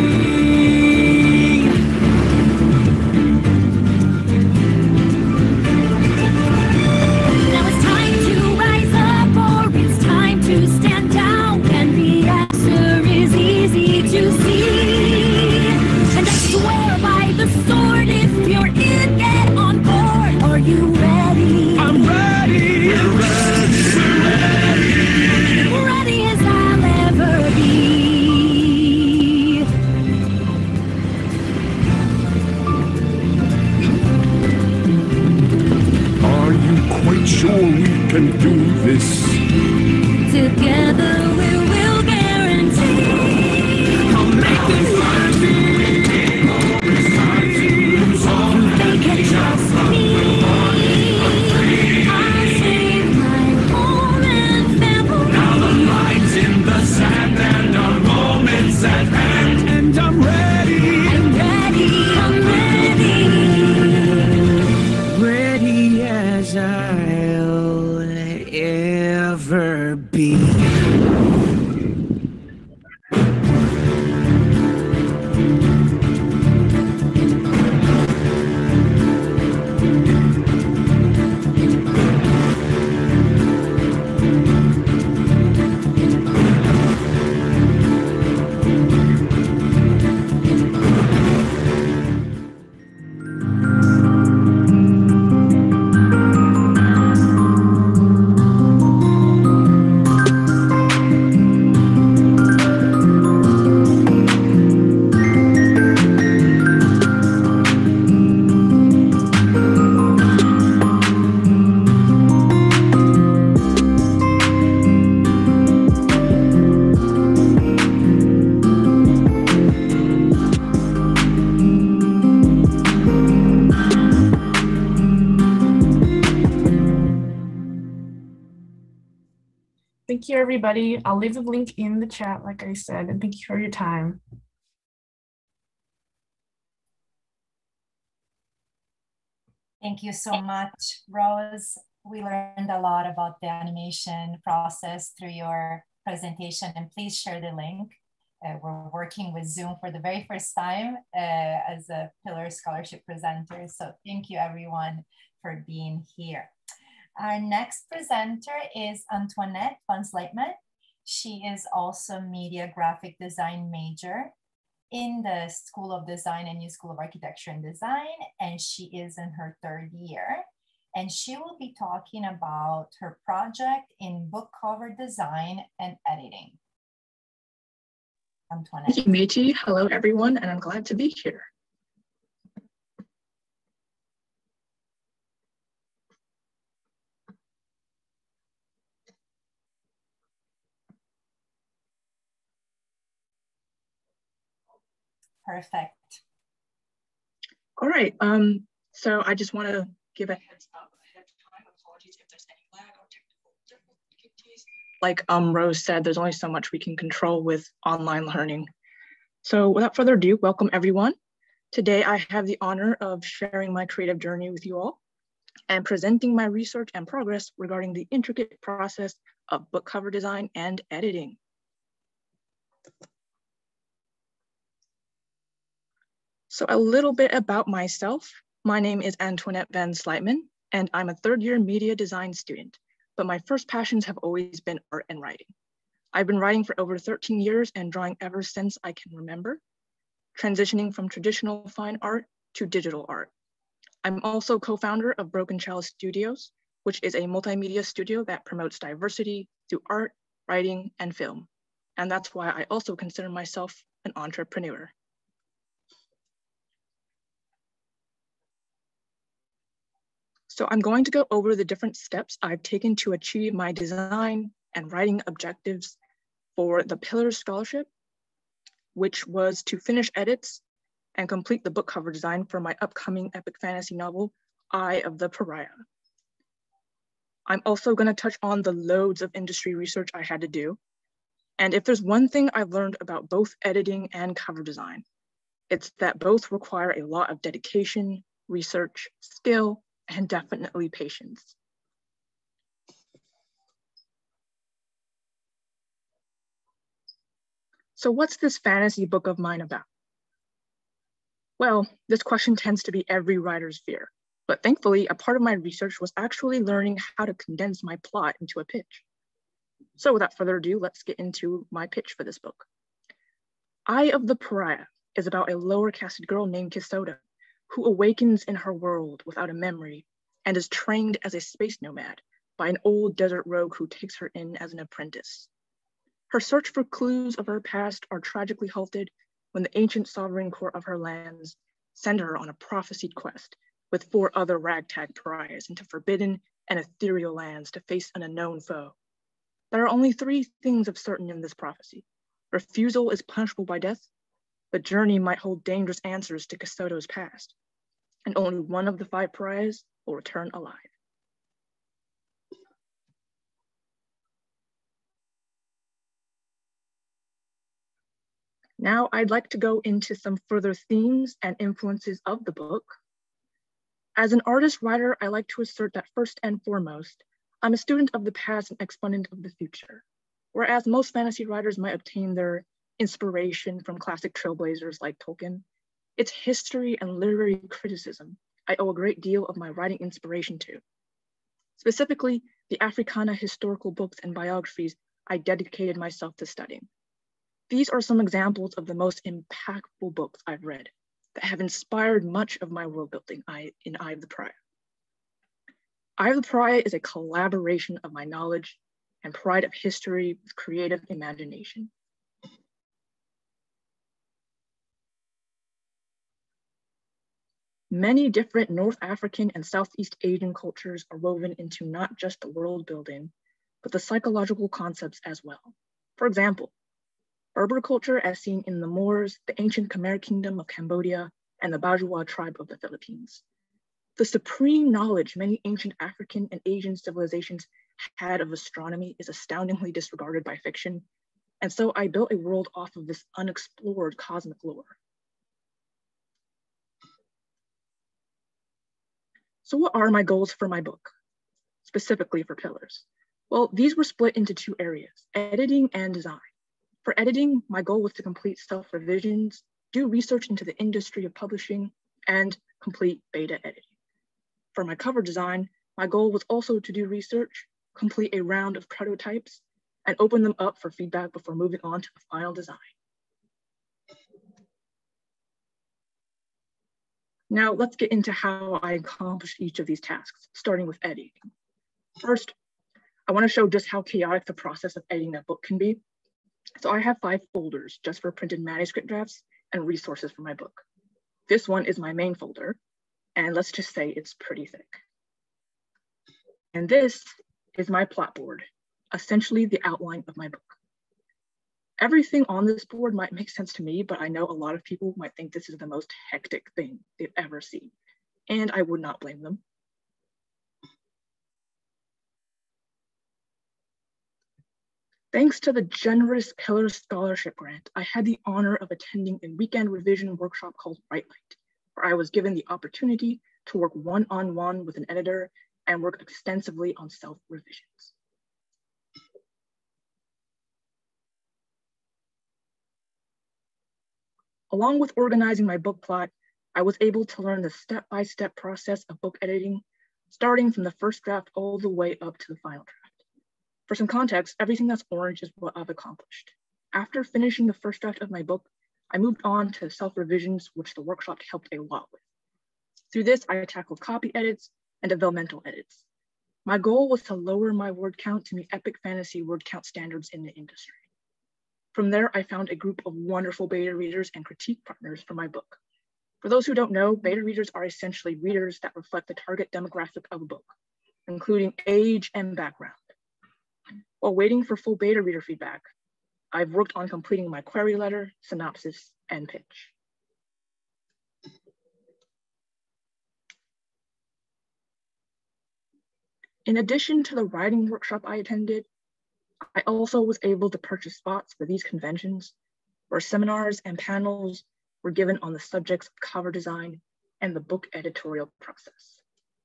Now it's time to rise up, or it's time to stand down. And the answer is easy to see. And I swear by the sword, if you're in, get on board. Are you ready? I'm ready. We're ready. We're ready. Ready as I'll ever be. Are you quite sure we can do this? Together we will guarantee. I'll make it funny. They can trust me. I'll save my home and family. Now the lights in the sand and our moments at hand. And I'm ready. I'm ready, I'm ready. Ready as I'll ever be. Thank you, everybody. I'll leave the link in the chat, like I said, and thank you for your time. Thank you so much, Rose. We learned a lot about the animation process through your presentation, and please share the link. We're working with Zoom for the very first time as a Pillar Scholarship presenter. So thank you everyone for being here. Our next presenter is Antoinette van Sleitman. She is also media graphic design major in the School of Design and New School of Architecture and Design, and she is in her 3rd year. And she will be talking about her project in book cover design and editing. Antoinette. Thank you, Meiji. Hello, everyone, and I'm glad to be here. Perfect. All right, so I just want to give a heads up ahead of time. Apologies if there's any lag or technical difficulties. Like Rose said, there's only so much we can control with online learning. So without further ado, welcome everyone. Today I have the honor of sharing my creative journey with you all and presenting my research and progress regarding the intricate process of book cover design and editing. So a little bit about myself. My name is Antoinette van Sleitman, and I'm a 3rd year media design student, but my first passions have always been art and writing. I've been writing for over 13 years and drawing ever since I can remember, transitioning from traditional fine art to digital art. I'm also co-founder of Broken Child Studios, which is a multimedia studio that promotes diversity through art, writing, and film. And that's why I also consider myself an entrepreneur. So I'm going to go over the different steps I've taken to achieve my design and writing objectives for the Pillar Scholarship, which was to finish edits and complete the book cover design for my upcoming epic fantasy novel, Eye of the Pariah. I'm also going to touch on the loads of industry research I had to do. And if there's one thing I've learned about both editing and cover design, it's that both require a lot of dedication, research, skill, and definitely patience. So what's this fantasy book of mine about? Well, this question tends to be every writer's fear, but thankfully a part of my research was actually learning how to condense my plot into a pitch. So without further ado, let's get into my pitch for this book. Eye of the Pariah is about a lower casted girl named Kisoda, who awakens in her world without a memory and is trained as a space nomad by an old desert rogue who takes her in as an apprentice. Her search for clues of her past are tragically halted when the ancient sovereign court of her lands send her on a prophesied quest with 4 other ragtag pariahs into forbidden and ethereal lands to face an unknown foe. There are only 3 things of certain in this prophecy. Refusal is punishable by death, the journey might hold dangerous answers to Kisoda's past, and only one of the 5 pariahs will return alive. Now I'd like to go into some further themes and influences of the book. As an artist writer, I like to assert that first and foremost, I'm a student of the past and exponent of the future. Whereas most fantasy writers might obtain their inspiration from classic trailblazers like Tolkien, it's history and literary criticism I owe a great deal of my writing inspiration to. Specifically, the Africana historical books and biographies I dedicated myself to studying. These are some examples of the most impactful books I've read that have inspired much of my world building in Eye of the Pariah. Eye of the Pariah is a collaboration of my knowledge and pride of history with creative imagination. Many different North African and Southeast Asian cultures are woven into not just the world building, but the psychological concepts as well. For example, Berber culture as seen in the Moors, the ancient Khmer Kingdom of Cambodia, and the Bajau tribe of the Philippines. The supreme knowledge many ancient African and Asian civilizations had of astronomy is astoundingly disregarded by fiction, and so I built a world off of this unexplored cosmic lore. So what are my goals for my book, specifically for Pillars? Well, these were split into two areas, editing and design. For editing, my goal was to complete self-revisions, do research into the industry of publishing, and complete beta editing. For my cover design, my goal was also to do research, complete a round of prototypes, and open them up for feedback before moving on to the final design. Now let's get into how I accomplished each of these tasks, starting with editing. First, I want to show just how chaotic the process of editing a book can be. So I have 5 folders just for printed manuscript drafts and resources for my book. This one is my main folder, and let's just say it's pretty thick. And this is my plot board, essentially the outline of my book. Everything on this board might make sense to me, but I know a lot of people might think this is the most hectic thing they've ever seen, and I would not blame them. Thanks to the generous Pillars Scholarship Grant, I had the honor of attending a weekend revision workshop called Bright Light, where I was given the opportunity to work one-on-one with an editor and work extensively on self-revisions. Along with organizing my book plot, I was able to learn the step-by-step process of book editing, starting from the first draft all the way up to the final draft. For some context, everything that's orange is what I've accomplished. After finishing the first draft of my book, I moved on to self-revisions, which the workshop helped a lot with. Through this, I tackled copy edits and developmental edits. My goal was to lower my word count to meet epic fantasy word count standards in the industry. From there, I found a group of wonderful beta readers and critique partners for my book. For those who don't know, beta readers are essentially readers that reflect the target demographic of a book, including age and background. While waiting for full beta reader feedback, I've worked on completing my query letter, synopsis, and pitch. In addition to the writing workshop I attended, I also was able to purchase spots for these conventions where seminars and panels were given on the subjects of cover design and the book editorial process.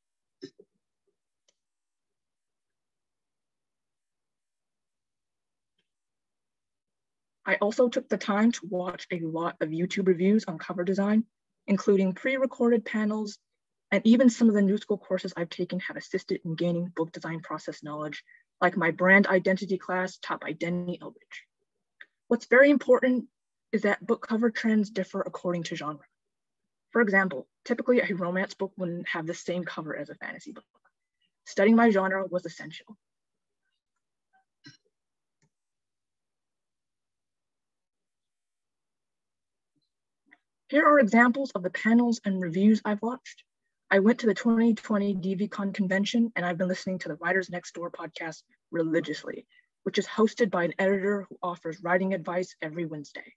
I also took the time to watch a lot of YouTube reviews on cover design, including pre-recorded panels, and even some of the NewSchool courses I've taken have assisted in gaining book design process knowledge, like my brand identity class taught by Denny Elbridge. What's very important is that book cover trends differ according to genre. For example, typically a romance book wouldn't have the same cover as a fantasy book. Studying my genre was essential. Here are examples of the panels and reviews I've watched. I went to the 2020 DVCon convention, and I've been listening to the Writers Next Door podcast religiously, which is hosted by an editor who offers writing advice every Wednesday.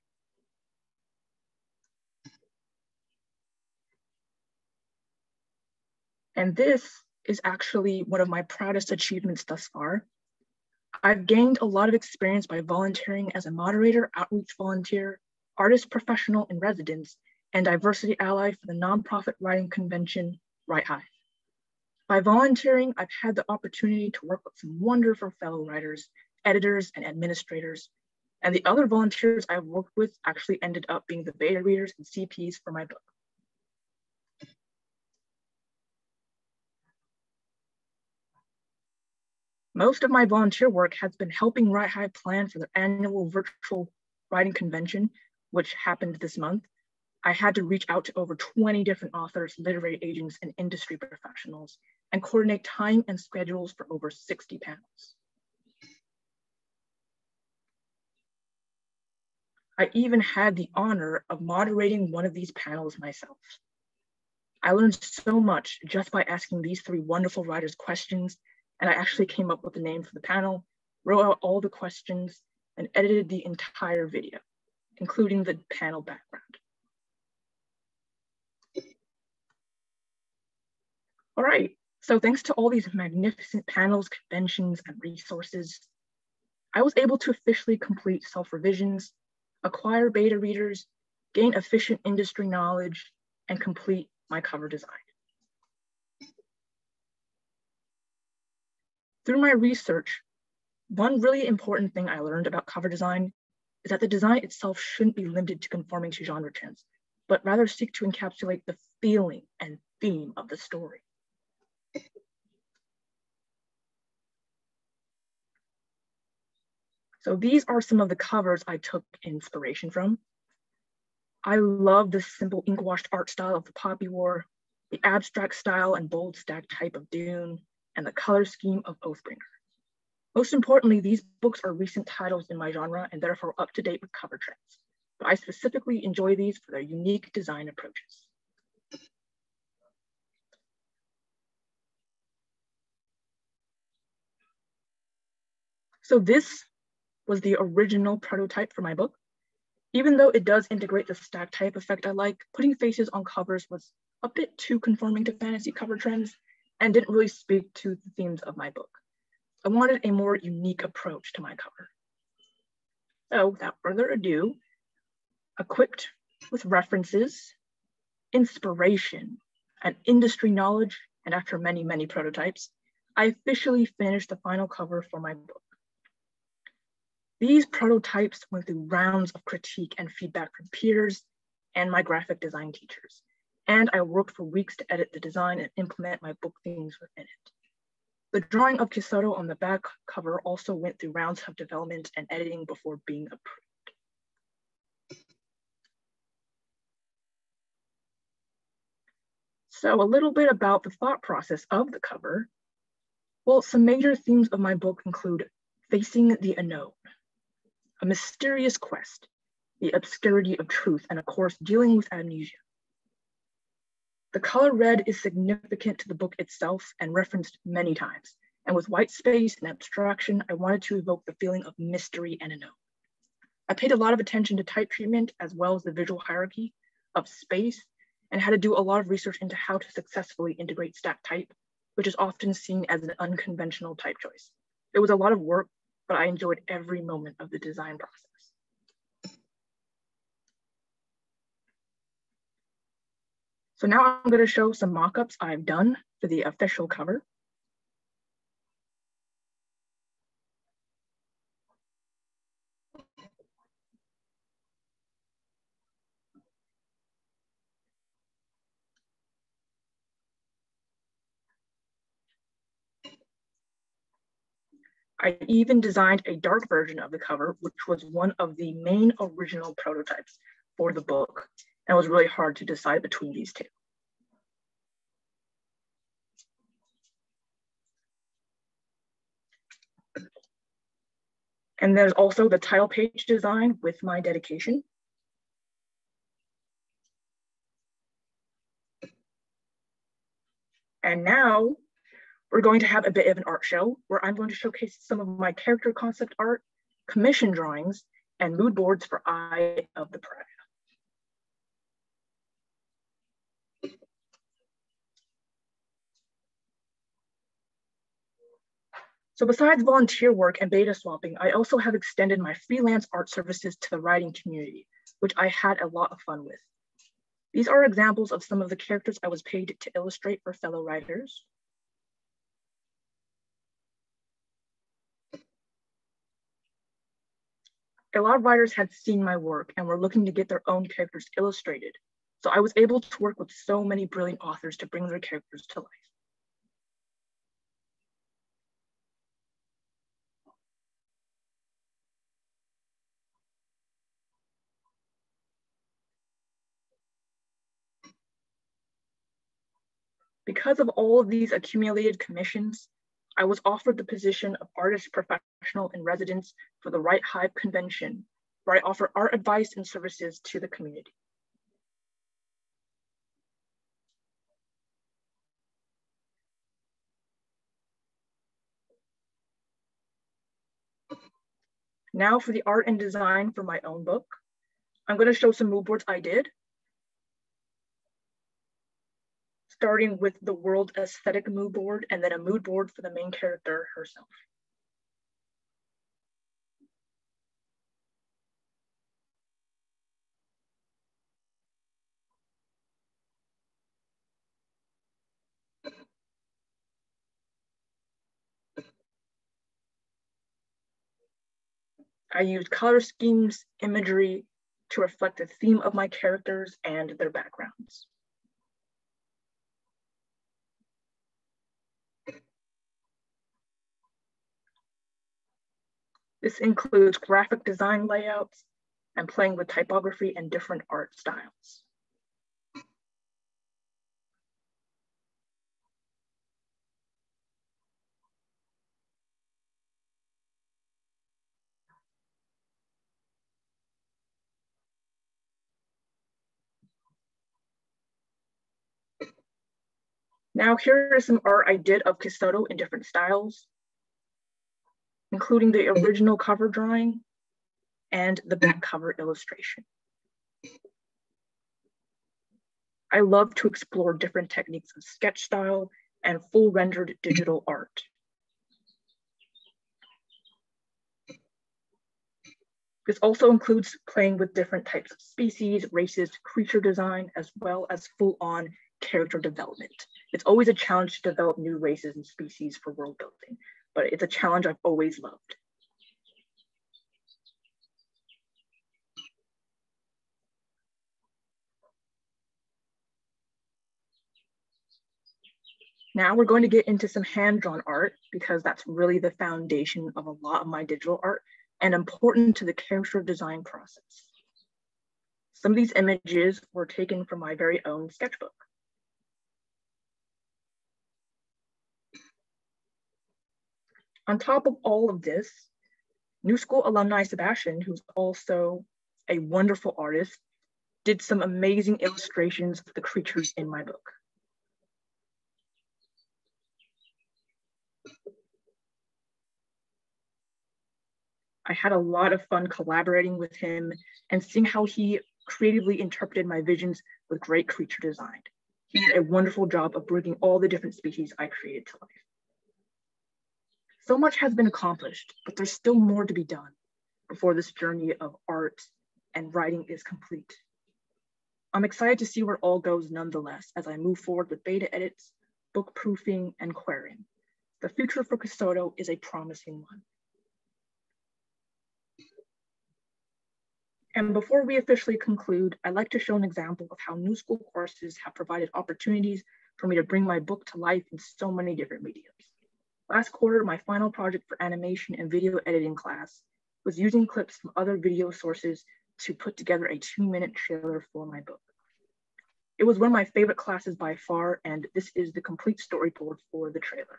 And this is actually one of my proudest achievements thus far. I've gained a lot of experience by volunteering as a moderator, outreach volunteer, artist professional in residence, and diversity ally for the nonprofit writing convention, Write High. By volunteering, I've had the opportunity to work with some wonderful fellow writers, editors, and administrators. And the other volunteers I've worked with actually ended up being the beta readers and CPs for my book. Most of my volunteer work has been helping Write High plan for their annual virtual writing convention, which happened this month. I had to reach out to over 20 different authors, literary agents, and industry professionals, and coordinate time and schedules for over 60 panels. I even had the honor of moderating one of these panels myself. I learned so much just by asking these 3 wonderful writers questions, and I actually came up with the name for the panel, wrote out all the questions, and edited the entire video, including the panel background. All right, So thanks to all these magnificent panels, conventions, and resources, I was able to officially complete self-revisions, acquire beta readers, gain efficient industry knowledge, and complete my cover design. Through my research, one really important thing I learned about cover design is that the design itself shouldn't be limited to conforming to genre trends, but rather seek to encapsulate the feeling and theme of the story. So these are some of the covers I took inspiration from. I love the simple ink washed art style of the Poppy War, the abstract style and bold stack type of Dune, and the color scheme of Oathbringer. Most importantly, these books are recent titles in my genre and therefore up to date with cover trends. But I specifically enjoy these for their unique design approaches. So this was the original prototype for my book. Even though it does integrate the stack type effect I like, putting faces on covers was a bit too conforming to fantasy cover trends and didn't really speak to the themes of my book. I wanted a more unique approach to my cover. So without further ado, equipped with references, inspiration, and industry knowledge, and after many, many prototypes, I officially finished the final cover for my book. These prototypes went through rounds of critique and feedback from peers and my graphic design teachers. And I worked for weeks to edit the design and implement my book themes within it. The drawing of Kisoto on the back cover also went through rounds of development and editing before being approved. So a little bit about the thought process of the cover. Well, some major themes of my book include facing the unknown, a mysterious quest, the obscurity of truth, and of course, dealing with amnesia. The color red is significant to the book itself and referenced many times. And with white space and abstraction, I wanted to evoke the feeling of mystery and unknown. I paid a lot of attention to type treatment as well as the visual hierarchy of space and had to do a lot of research into how to successfully integrate stack type, which is often seen as an unconventional type choice. It was a lot of work, but I enjoyed every moment of the design process. So now I'm going to show some mock-ups I've done for the official cover. I even designed a dark version of the cover, which was one of the main original prototypes for the book. And it was really hard to decide between these two. And there's also the title page design with my dedication. And now we're going to have a bit of an art show where I'm going to showcase some of my character concept art, commission drawings, and mood boards for Eye of the Pariah. So besides volunteer work and beta swapping, I also have extended my freelance art services to the writing community, which I had a lot of fun with. These are examples of some of the characters I was paid to illustrate for fellow writers. A lot of writers had seen my work and were looking to get their own characters illustrated. So I was able to work with so many brilliant authors to bring their characters to life. Because of all of these accumulated commissions, I was offered the position of artist professional in residence for the Right Hive Convention, where I offer art advice and services to the community. Now for the art and design for my own book. I'm going to show some mood boards I did. starting with the world aesthetic mood board and then a mood board for the main character herself. I used color schemes, imagery to reflect the theme of my characters and their backgrounds. This includes graphic design layouts and playing with typography and different art styles. Now here is some art I did of Kisoto in different styles, including the original cover drawing and the back cover illustration. I love to explore different techniques of sketch style and full rendered digital art. This also includes playing with different types of species, races, creature design, as well as full-on character development. It's always a challenge to develop new races and species for world building, but it's a challenge I've always loved. Now we're going to get into some hand-drawn art because that's really the foundation of a lot of my digital art and important to the character design process. Some of these images were taken from my very own sketchbook. On top of all of this, New School alumni Sebastian, who's also a wonderful artist, did some amazing illustrations of the creatures in my book. I had a lot of fun collaborating with him and seeing how he creatively interpreted my visions with great creature design. He did a wonderful job of bringing all the different species I created to life. So much has been accomplished, but there's still more to be done before this journey of art and writing is complete. I'm excited to see where it all goes nonetheless as I move forward with beta edits, book proofing, and querying. The future for Kisoto is a promising one. And before we officially conclude, I'd like to show an example of how New School courses have provided opportunities for me to bring my book to life in so many different mediums. Last quarter, my final project for animation and video editing class was using clips from other video sources to put together a 2-minute trailer for my book. It was one of my favorite classes by far, and this is the complete storyboard for the trailer.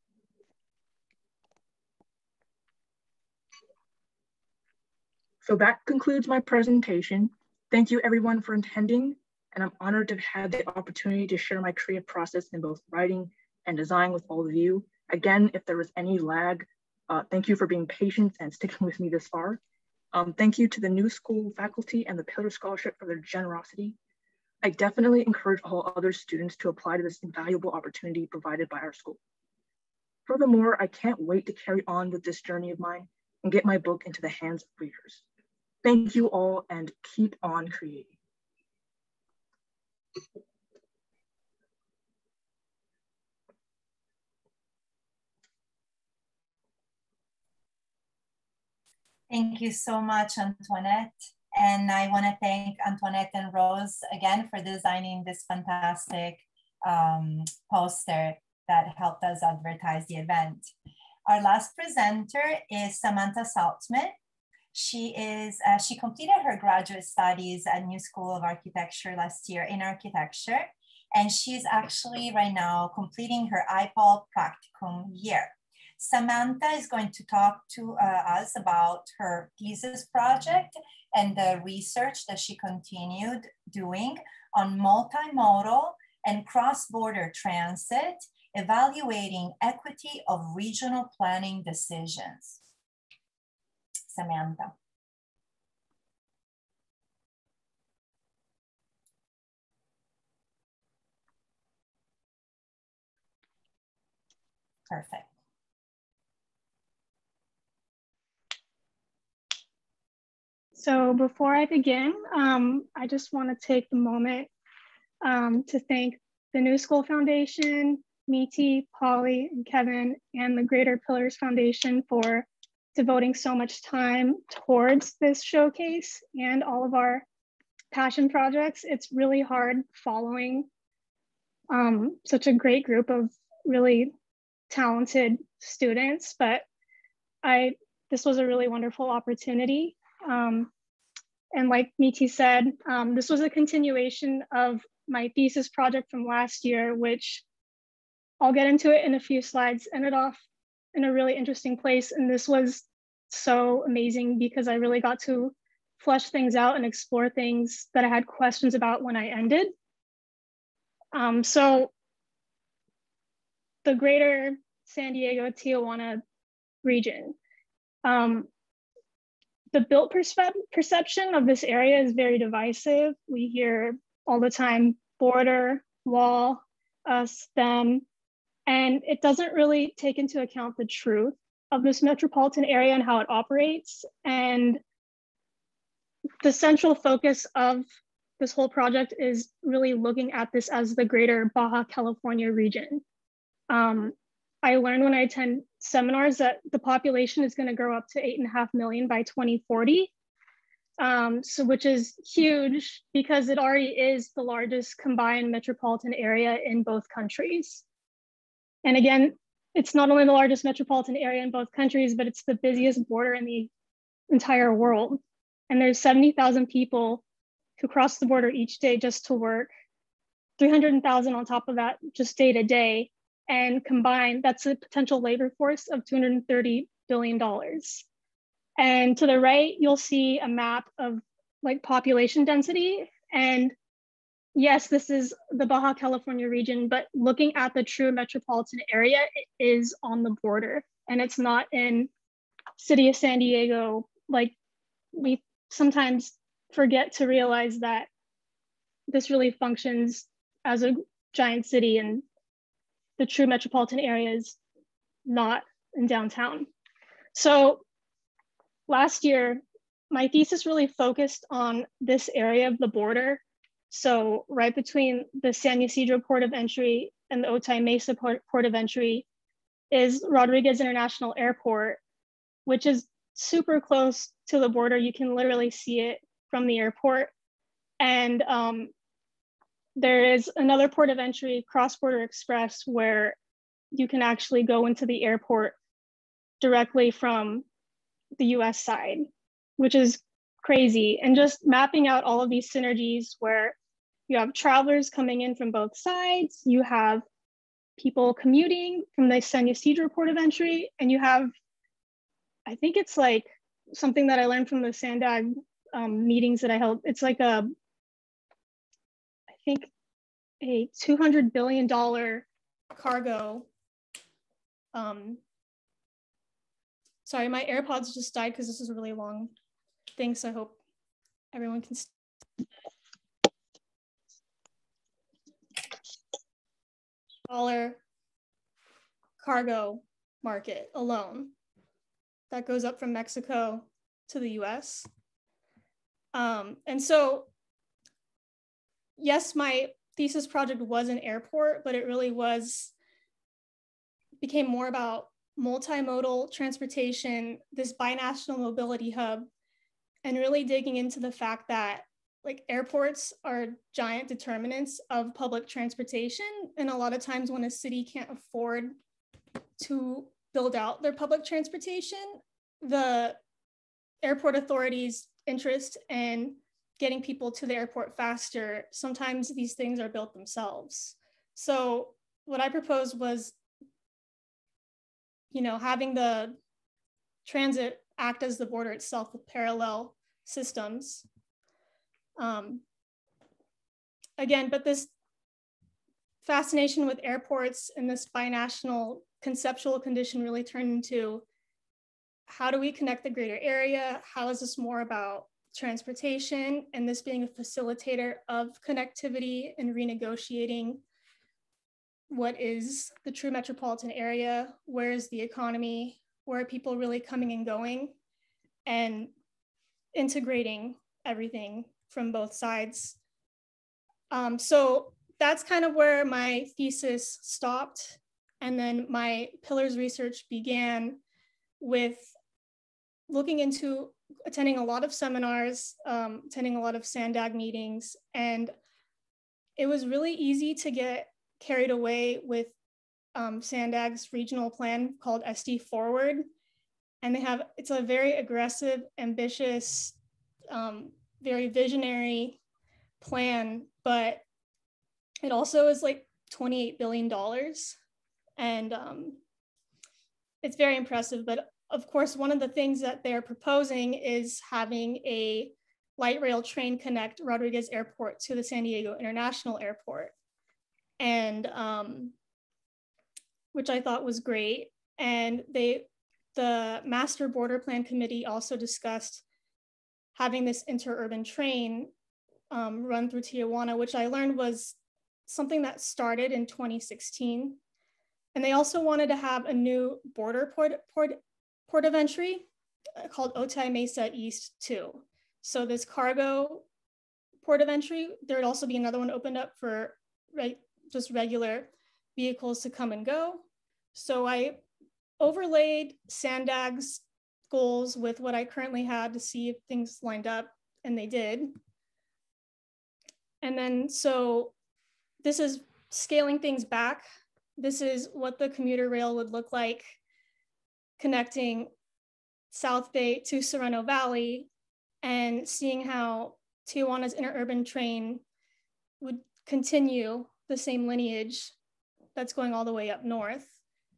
So that concludes my presentation. Thank you everyone for attending, and I'm honored to have had the opportunity to share my creative process in both writing and design with all of you. Again, if there was any lag, thank you for being patient and sticking with me this far. Thank you to the New School faculty and the Pillar Scholarship for their generosity. I definitely encourage all other students to apply to this invaluable opportunity provided by our school. Furthermore, I can't wait to carry on with this journey of mine and get my book into the hands of readers. Thank you all and keep on creating. Thank you so much, Antoinette. And I want to thank Antoinette and Rose again for designing this fantastic poster that helped us advertise the event. Our last presenter is Samantha Saltzman. She completed her graduate studies at New School of Architecture last year in architecture, and she's actually right now completing her IPOL practicum year. Samantha is going to talk to us about her thesis project and the research that she continued doing on multimodal and cross-border transit, evaluating equity of regional planning decisions. Samantha. Perfect. So before I begin, I just want to take the moment to thank the NewSchool Foundation, Meeti, Polly, and Kevin, and the Greater Pillars Foundation for devoting so much time towards this showcase and all of our passion projects. It's really hard following such a great group of really talented students, but this was a really wonderful opportunity. And like Meeti said, this was a continuation of my thesis project from last year, which I'll get into it in a few slides, ended off in a really interesting place. And this was so amazing because I really got to flesh things out and explore things that I had questions about when I ended. So the greater San Diego, Tijuana region, the built perception of this area is very divisive. We hear all the time, border, wall, us, them, and it doesn't really take into account the truth of this metropolitan area and how it operates. And the central focus of this whole project is really looking at this as the greater Baja California region. I learned when I attend seminars that the population is going to grow up to 8.5 million by 2040, which is huge because it already is the largest combined metropolitan area in both countries. And again, it's not only the largest metropolitan area in both countries, but it's the busiest border in the entire world. And there's 70,000 people who cross the border each day just to work, 300,000 on top of that just day to day. And combined, that's a potential labor force of $230 billion. And to the right, you'll see a map of like population density. And yes, this is the Baja California region, but looking at the true metropolitan area, it is on the border and it's not in city of San Diego. Like we sometimes forget to realize that this really functions as a giant city and the true metropolitan area is not in downtown. So last year, my thesis really focused on this area of the border. So right between the San Ysidro port of entry and the Otay Mesa port of entry is Rodriguez International Airport, which is super close to the border. You can literally see it from the airport. And there is another port of entry, Cross Border Express, where you can actually go into the airport directly from the US side, which is crazy. And just mapping out all of these synergies where you have travelers coming in from both sides, you have people commuting from the San Ysidro port of entry, and you have, I think it's like something that I learned from the Sandag meetings that I held. It's like I think a $200 billion cargo. Sorry, my AirPods just died because this is a really long thing, so I hope everyone can. Dollar cargo market alone that goes up from Mexico to the US. And so, yes, my thesis project was an airport, but it really became more about multimodal transportation, this binational mobility hub, and really digging into the fact that like airports are giant determinants of public transportation. And a lot of times when a city can't afford to build out their public transportation, the airport authority's interest in getting people to the airport faster, sometimes these things are built themselves. So what I proposed was, having the transit act as the border itself with parallel systems. Again, but this fascination with airports and this binational conceptual condition really turned into, how do we connect the greater area? How is this more about transportation and this being a facilitator of connectivity and renegotiating what is the true metropolitan area, where is the economy, where are people really coming and going, and integrating everything from both sides. So that's kind of where my thesis stopped. And then my pillars research began with looking into attending a lot of seminars, attending a lot of SANDAG meetings, and it was really easy to get carried away with SANDAG's regional plan called SD Forward. And it's a very aggressive, ambitious, very visionary plan, but it also is like $28 billion. And it's very impressive. But of course, one of the things that they're proposing is having a light rail train connect Rodriguez Airport to the San Diego International Airport. And which I thought was great. And the Master Border Plan Committee also discussed having this interurban train run through Tijuana, which I learned was something that started in 2016. And they also wanted to have a new border port of entry called Otay Mesa East 2. So this cargo port of entry, there would also be another one opened up for just regular vehicles to come and go. So I overlaid SANDAG's goals with what I currently had to see if things lined up, and they did. And then, so this is scaling things back. This is what the commuter rail would look like, connecting South Bay to Sereno Valley, and seeing how Tijuana's interurban train would continue the same lineage that's going all the way up north.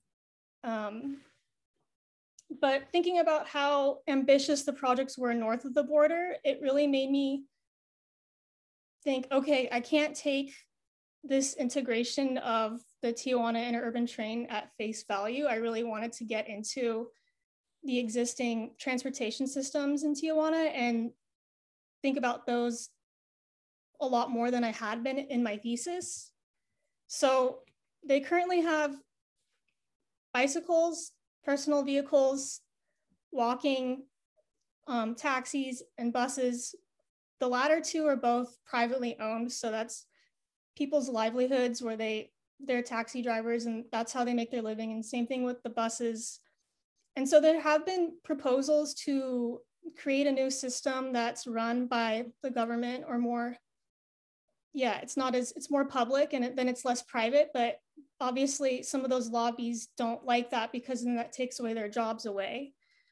But thinking about how ambitious the projects were north of the border, it really made me think, okay, I can't take this integration of the Tijuana interurban train at face value. I really wanted to get into the existing transportation systems in Tijuana and think about those a lot more than I had been in my thesis. So they currently have bicycles, personal vehicles, walking, taxis, and buses. The latter two are both privately owned, so that's people's livelihoods where they're taxi drivers and that's how they make their living, and same thing with the buses. And so there have been proposals to create a new system that's run by the government or more, it's more public and then it's less private, but obviously some of those lobbies don't like that because then that takes away their jobs away.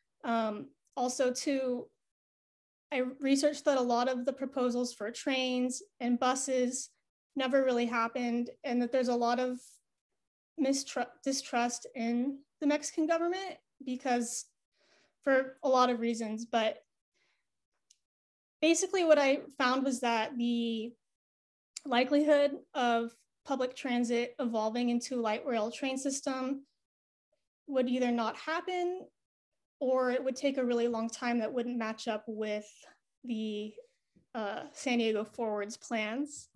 Also too, I researched that a lot of the proposals for trains and buses never really happened, and that there's a lot of distrust in the Mexican government because for a lot of reasons. But basically what I found was that the likelihood of public transit evolving into a light rail train system would either not happen or it would take a really long time that wouldn't match up with the San Diego Forward's plans.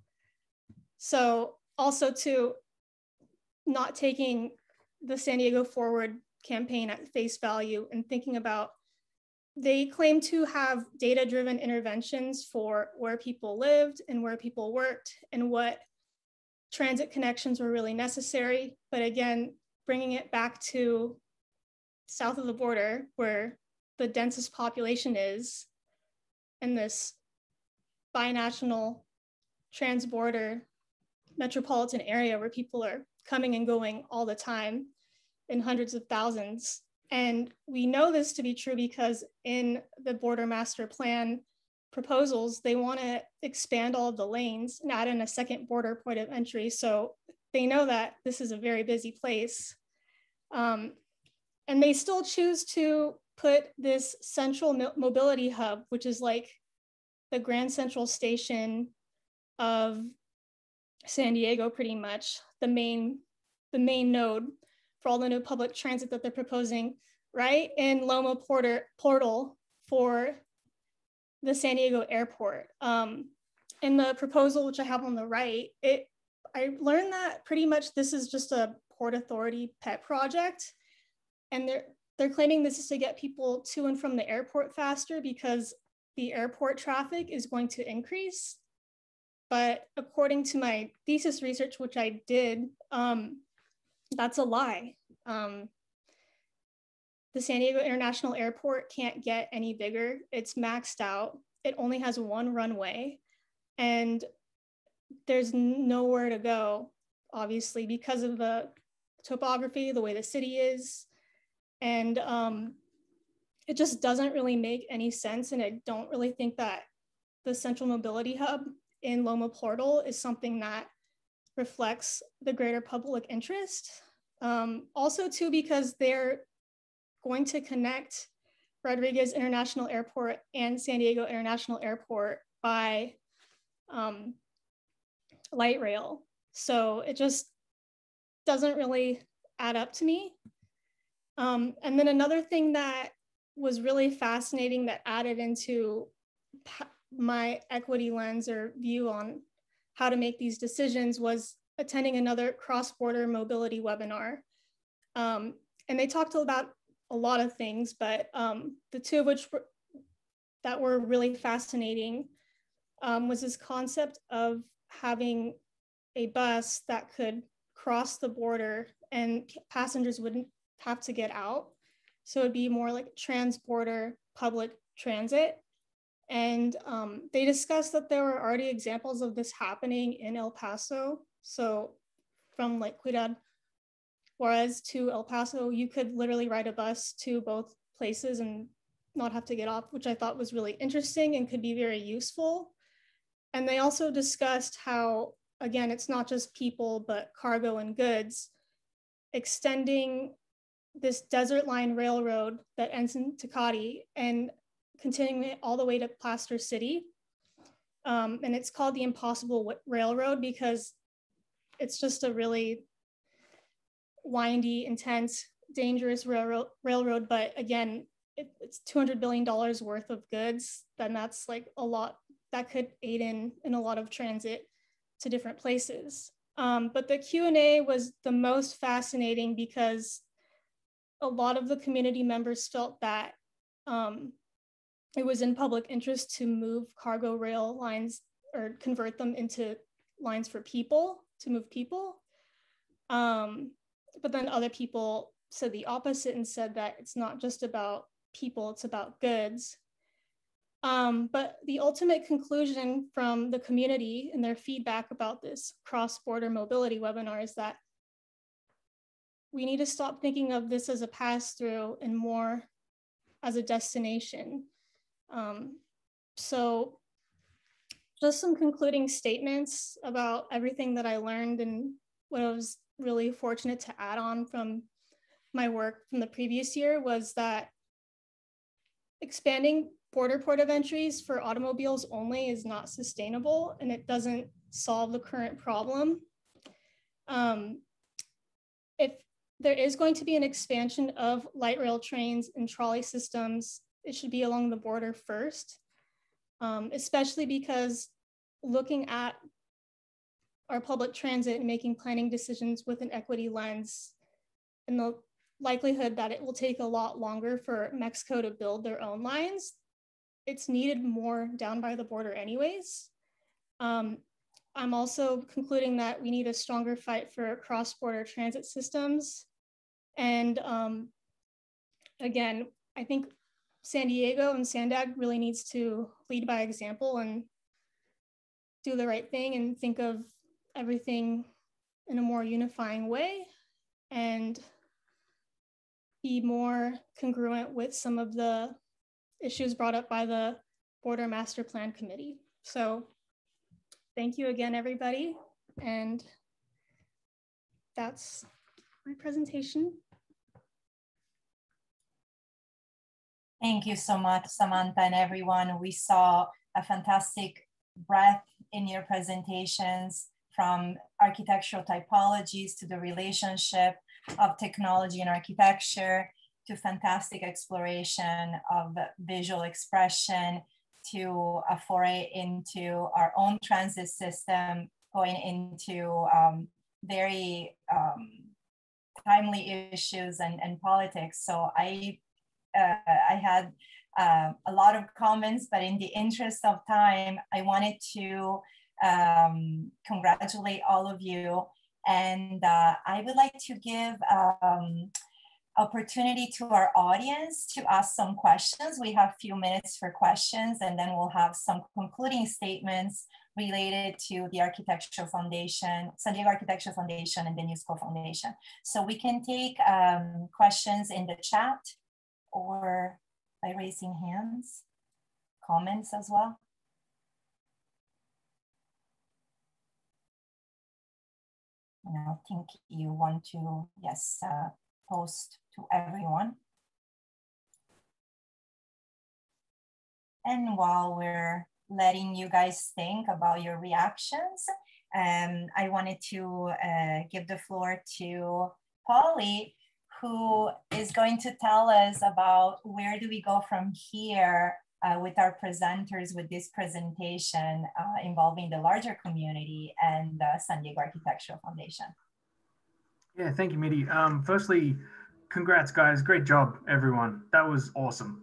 So also to not taking the San Diego Forward campaign at face value and thinking about, they claim to have data-driven interventions for where people lived and where people worked and what transit connections were really necessary. But again, bringing it back to south of the border where the densest population is in this binational transborder metropolitan area where people are coming and going all the time in hundreds of thousands. And we know this to be true because in the border master plan proposals, they want to expand all of the lanes and add in a second border point of entry. So they know that this is a very busy place. And they still choose to put this central mobility hub, which is like the Grand Central Station of San Diego, pretty much, the main node for all the new public transit that they're proposing, right in Loma Portal for the San Diego airport. In the proposal, which I have on the right, I learned that pretty much this is just a Port Authority pet project. And they're claiming this is to get people to and from the airport faster because the airport traffic is going to increase. But according to my thesis research, which I did, that's a lie. The San Diego International Airport can't get any bigger. It's maxed out. It only has one runway and there's nowhere to go, obviously, because of the topography, the way the city is. And it just doesn't really make any sense. And I don't really think that the Central Mobility Hub in Loma Portal is something that reflects the greater public interest. Also too, because they're going to connect Rodriguez International Airport and San Diego International Airport by light rail. So it just doesn't really add up to me. And then another thing that was really fascinating that added into my equity lens or view on how to make these decisions was attending another cross-border mobility webinar. And they talked about a lot of things, but the two of which that were really fascinating was this concept of having a bus that could cross the border and passengers wouldn't have to get out. So it'd be more like trans-border public transit. And they discussed that there were already examples of this happening in El Paso. So from like Ciudad Juarez to El Paso, you could literally ride a bus to both places and not have to get off, which I thought was really interesting and could be very useful. And they also discussed how, again, it's not just people, but cargo and goods, extending this desert line railroad that ends in Tecate and continuing it all the way to Plaster City. And it's called the Impossible Railroad because it's just a really windy, intense, dangerous railroad. But again, it's $200 billion worth of goods. Then that's like a lot that could aid in a lot of transit to different places. But the Q&A was the most fascinating because a lot of the community members felt that it was in public interest to move cargo rail lines or convert them into lines for people, to move people. But then other people said the opposite and said that it's not just about people, it's about goods. But the ultimate conclusion from the community and their feedback about this cross-border mobility webinar is that we need to stop thinking of this as a pass-through and more as a destination. So just some concluding statements about everything that I learned and what I was really fortunate to add on from my work from the previous year was that expanding border port of entries for automobiles only is not sustainable and it doesn't solve the current problem. If there is going to be an expansion of light rail trains and trolley systems, it should be along the border first, especially because looking at our public transit and making planning decisions with an equity lens and the likelihood that it will take a lot longer for Mexico to build their own lines, it's needed more down by the border anyways. I'm also concluding that we need a stronger fight for cross-border transit systems. And again, I think San Diego and SANDAG really needs to lead by example and do the right thing and think of everything in a more unifying way and be more congruent with some of the issues brought up by the Border Master Plan Committee. So thank you again, everybody. And that's my presentation. Thank you so much, Samantha and everyone. We saw a fantastic breadth in your presentations, from architectural typologies to the relationship of technology and architecture, to fantastic exploration of visual expression, to a foray into our own transit system going into very timely issues and politics. So I had a lot of comments, but in the interest of time, I wanted to congratulate all of you. And I would like to give opportunity to our audience to ask some questions. We have a few minutes for questions, and then we'll have some concluding statements related to the Architectural Foundation, San Diego Architectural Foundation and the NewSchool Foundation. So we can take questions in the chat or by raising hands, comments as well. And I think you want to, yes, post to everyone. And while we're letting you guys think about your reactions, I wanted to give the floor to Polly, who is going to tell us about where do we go from here with our presenters with this presentation involving the larger community and the San Diego Architectural Foundation. Yeah, thank you, Midi. Firstly, congrats, guys. Great job, everyone. That was awesome.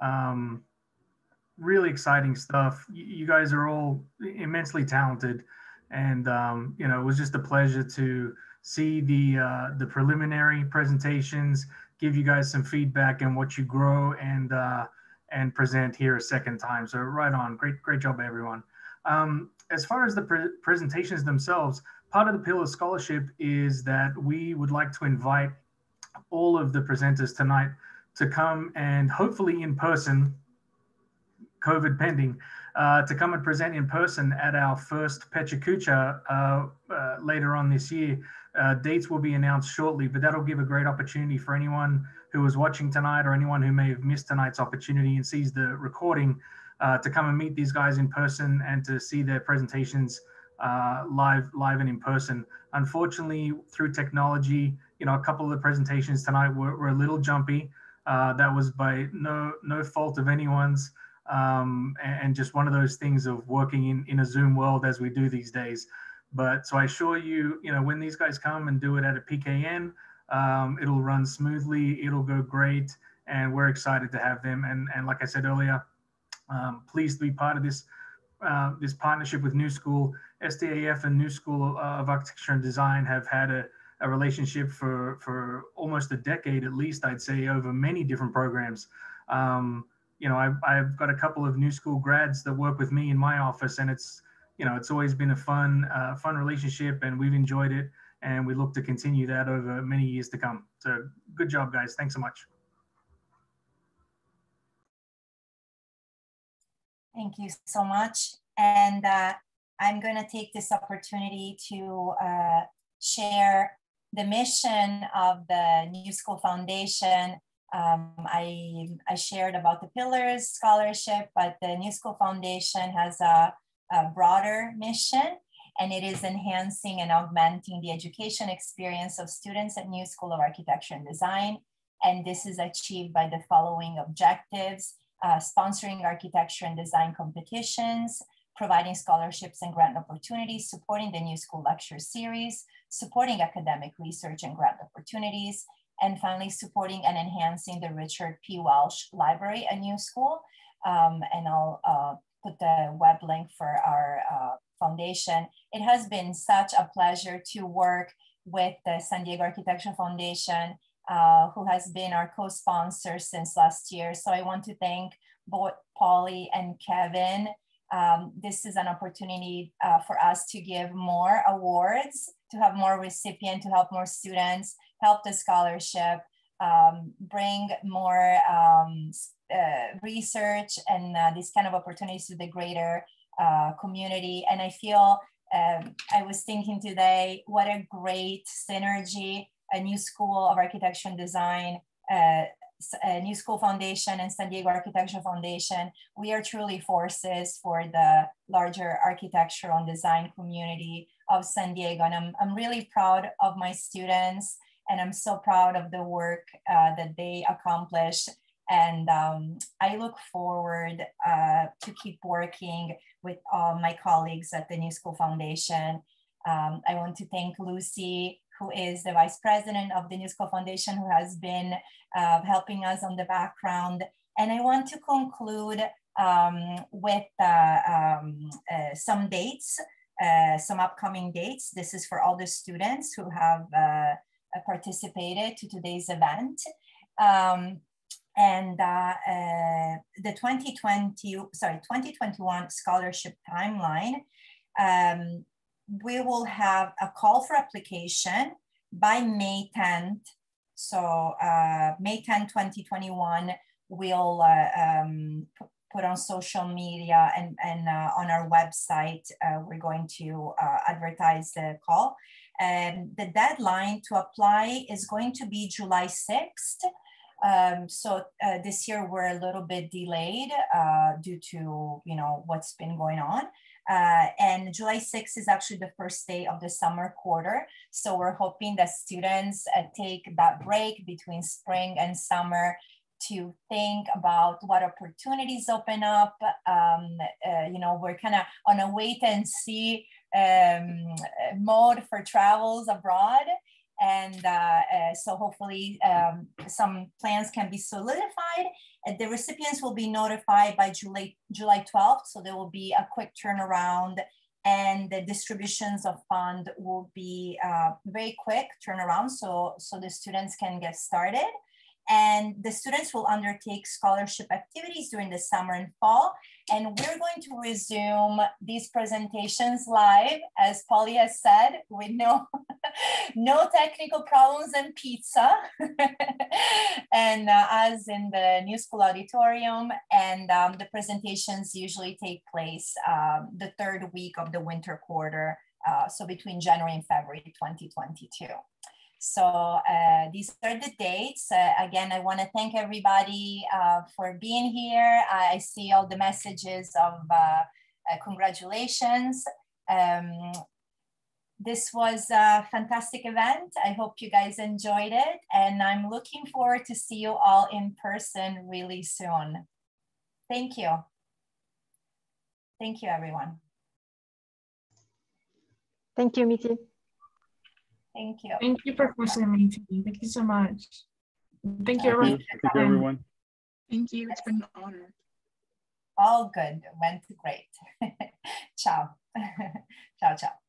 Really exciting stuff. You guys are all immensely talented, and you know, it was just a pleasure to see the preliminary presentations, give you guys some feedback on what you grow, and present here a second time. So right on, great job, everyone. As far as the presentations themselves, part of the Pillar Scholarship is that we would like to invite all of the presenters tonight to come and hopefully in person, COVID pending, to come and present in person at our first Pechakucha later on this year. Dates will be announced shortly, but that'll give a great opportunity for anyone who is watching tonight or anyone who may have missed tonight's opportunity and sees the recording to come and meet these guys in person and to see their presentations live and in person. Unfortunately, through technology, you know, a couple of the presentations tonight were a little jumpy. That was by no fault of anyone's, and just one of those things of working in a Zoom world as we do these days. But so I assure you, you know, when these guys come and do it at a PKN, it'll run smoothly, it'll go great, and we're excited to have them. And like I said earlier, pleased to be part of this this partnership with NewSchool. SDAF and NewSchool of Architecture and Design have had a relationship for almost a decade, at least, I'd say, over many different programs. You know, I've got a couple of NewSchool grads that work with me in my office, and it's, you know, it's always been a fun relationship, and we've enjoyed it, and we look to continue that over many years to come. So good job, guys. Thanks so much. Thank you so much. And I'm going to take this opportunity to share the mission of the NewSchool Foundation. I shared about the Pillars Scholarship, but the NewSchool Foundation has a broader mission, and it is enhancing and augmenting the education experience of students at NewSchool of Architecture and Design. And this is achieved by the following objectives: sponsoring architecture and design competitions, providing scholarships and grant opportunities, supporting the NewSchool lecture series, supporting academic research and grant opportunities, and finally supporting and enhancing the Richard P. Welsh Library at NewSchool. And I'll put the web link for our foundation. It has been such a pleasure to work with the San Diego Architectural Foundation, who has been our co-sponsor since last year. So I want to thank both Polly and Kevin. This is an opportunity for us to give more awards, to have more recipients, to help more students, help the scholarship, bring more research and these kind of opportunities to the greater community. And I feel, I was thinking today, what a great synergy a NewSchool of Architecture and Design, NewSchool Foundation and San Diego Architectural Foundation. We are truly forces for the larger architectural and design community of San Diego. And I'm really proud of my students, and I'm so proud of the work that they accomplished. And I look forward to keep working with all my colleagues at the NewSchool Foundation. I want to thank Lucy, who is the Vice President of the NewSchool Foundation, who has been helping us on the background. And I want to conclude with some dates, some upcoming dates. This is for all the students who have participated to today's event. And the 2021 scholarship timeline, we will have a call for application by May 10th. So May 10, 2021, we'll put on social media and on our website, we're going to advertise the call. And the deadline to apply is going to be July 6th. So this year we're a little bit delayed due to what's been going on. And July 6th is actually the first day of the summer quarter. So we're hoping that students take that break between spring and summer to think about what opportunities open up. We're kind of on a wait and see mode for travels abroad. And so hopefully some plans can be solidified. The recipients will be notified by July 12th. So there will be a quick turnaround, and the distributions of fund will be very quick turnaround. So the students can get started. And the students will undertake scholarship activities during the summer and fall. And we're going to resume these presentations live, as Polly has said, with no technical problems and pizza, and as in the NewSchool auditorium. And the presentations usually take place the third week of the winter quarter, so between January and February 2022. So these are the dates. Again, I want to thank everybody for being here. I see all the messages of congratulations. This was a fantastic event. I hope you guys enjoyed it. And I'm looking forward to see you all in person really soon. Thank you. Thank you, everyone. Thank you, Miti. Thank you. Thank you, Professor Miti. Thank you so much. Thank you, everyone. Thank you, everyone. Thank you. It's been an honor. All good. Went great. Ciao. Ciao, ciao.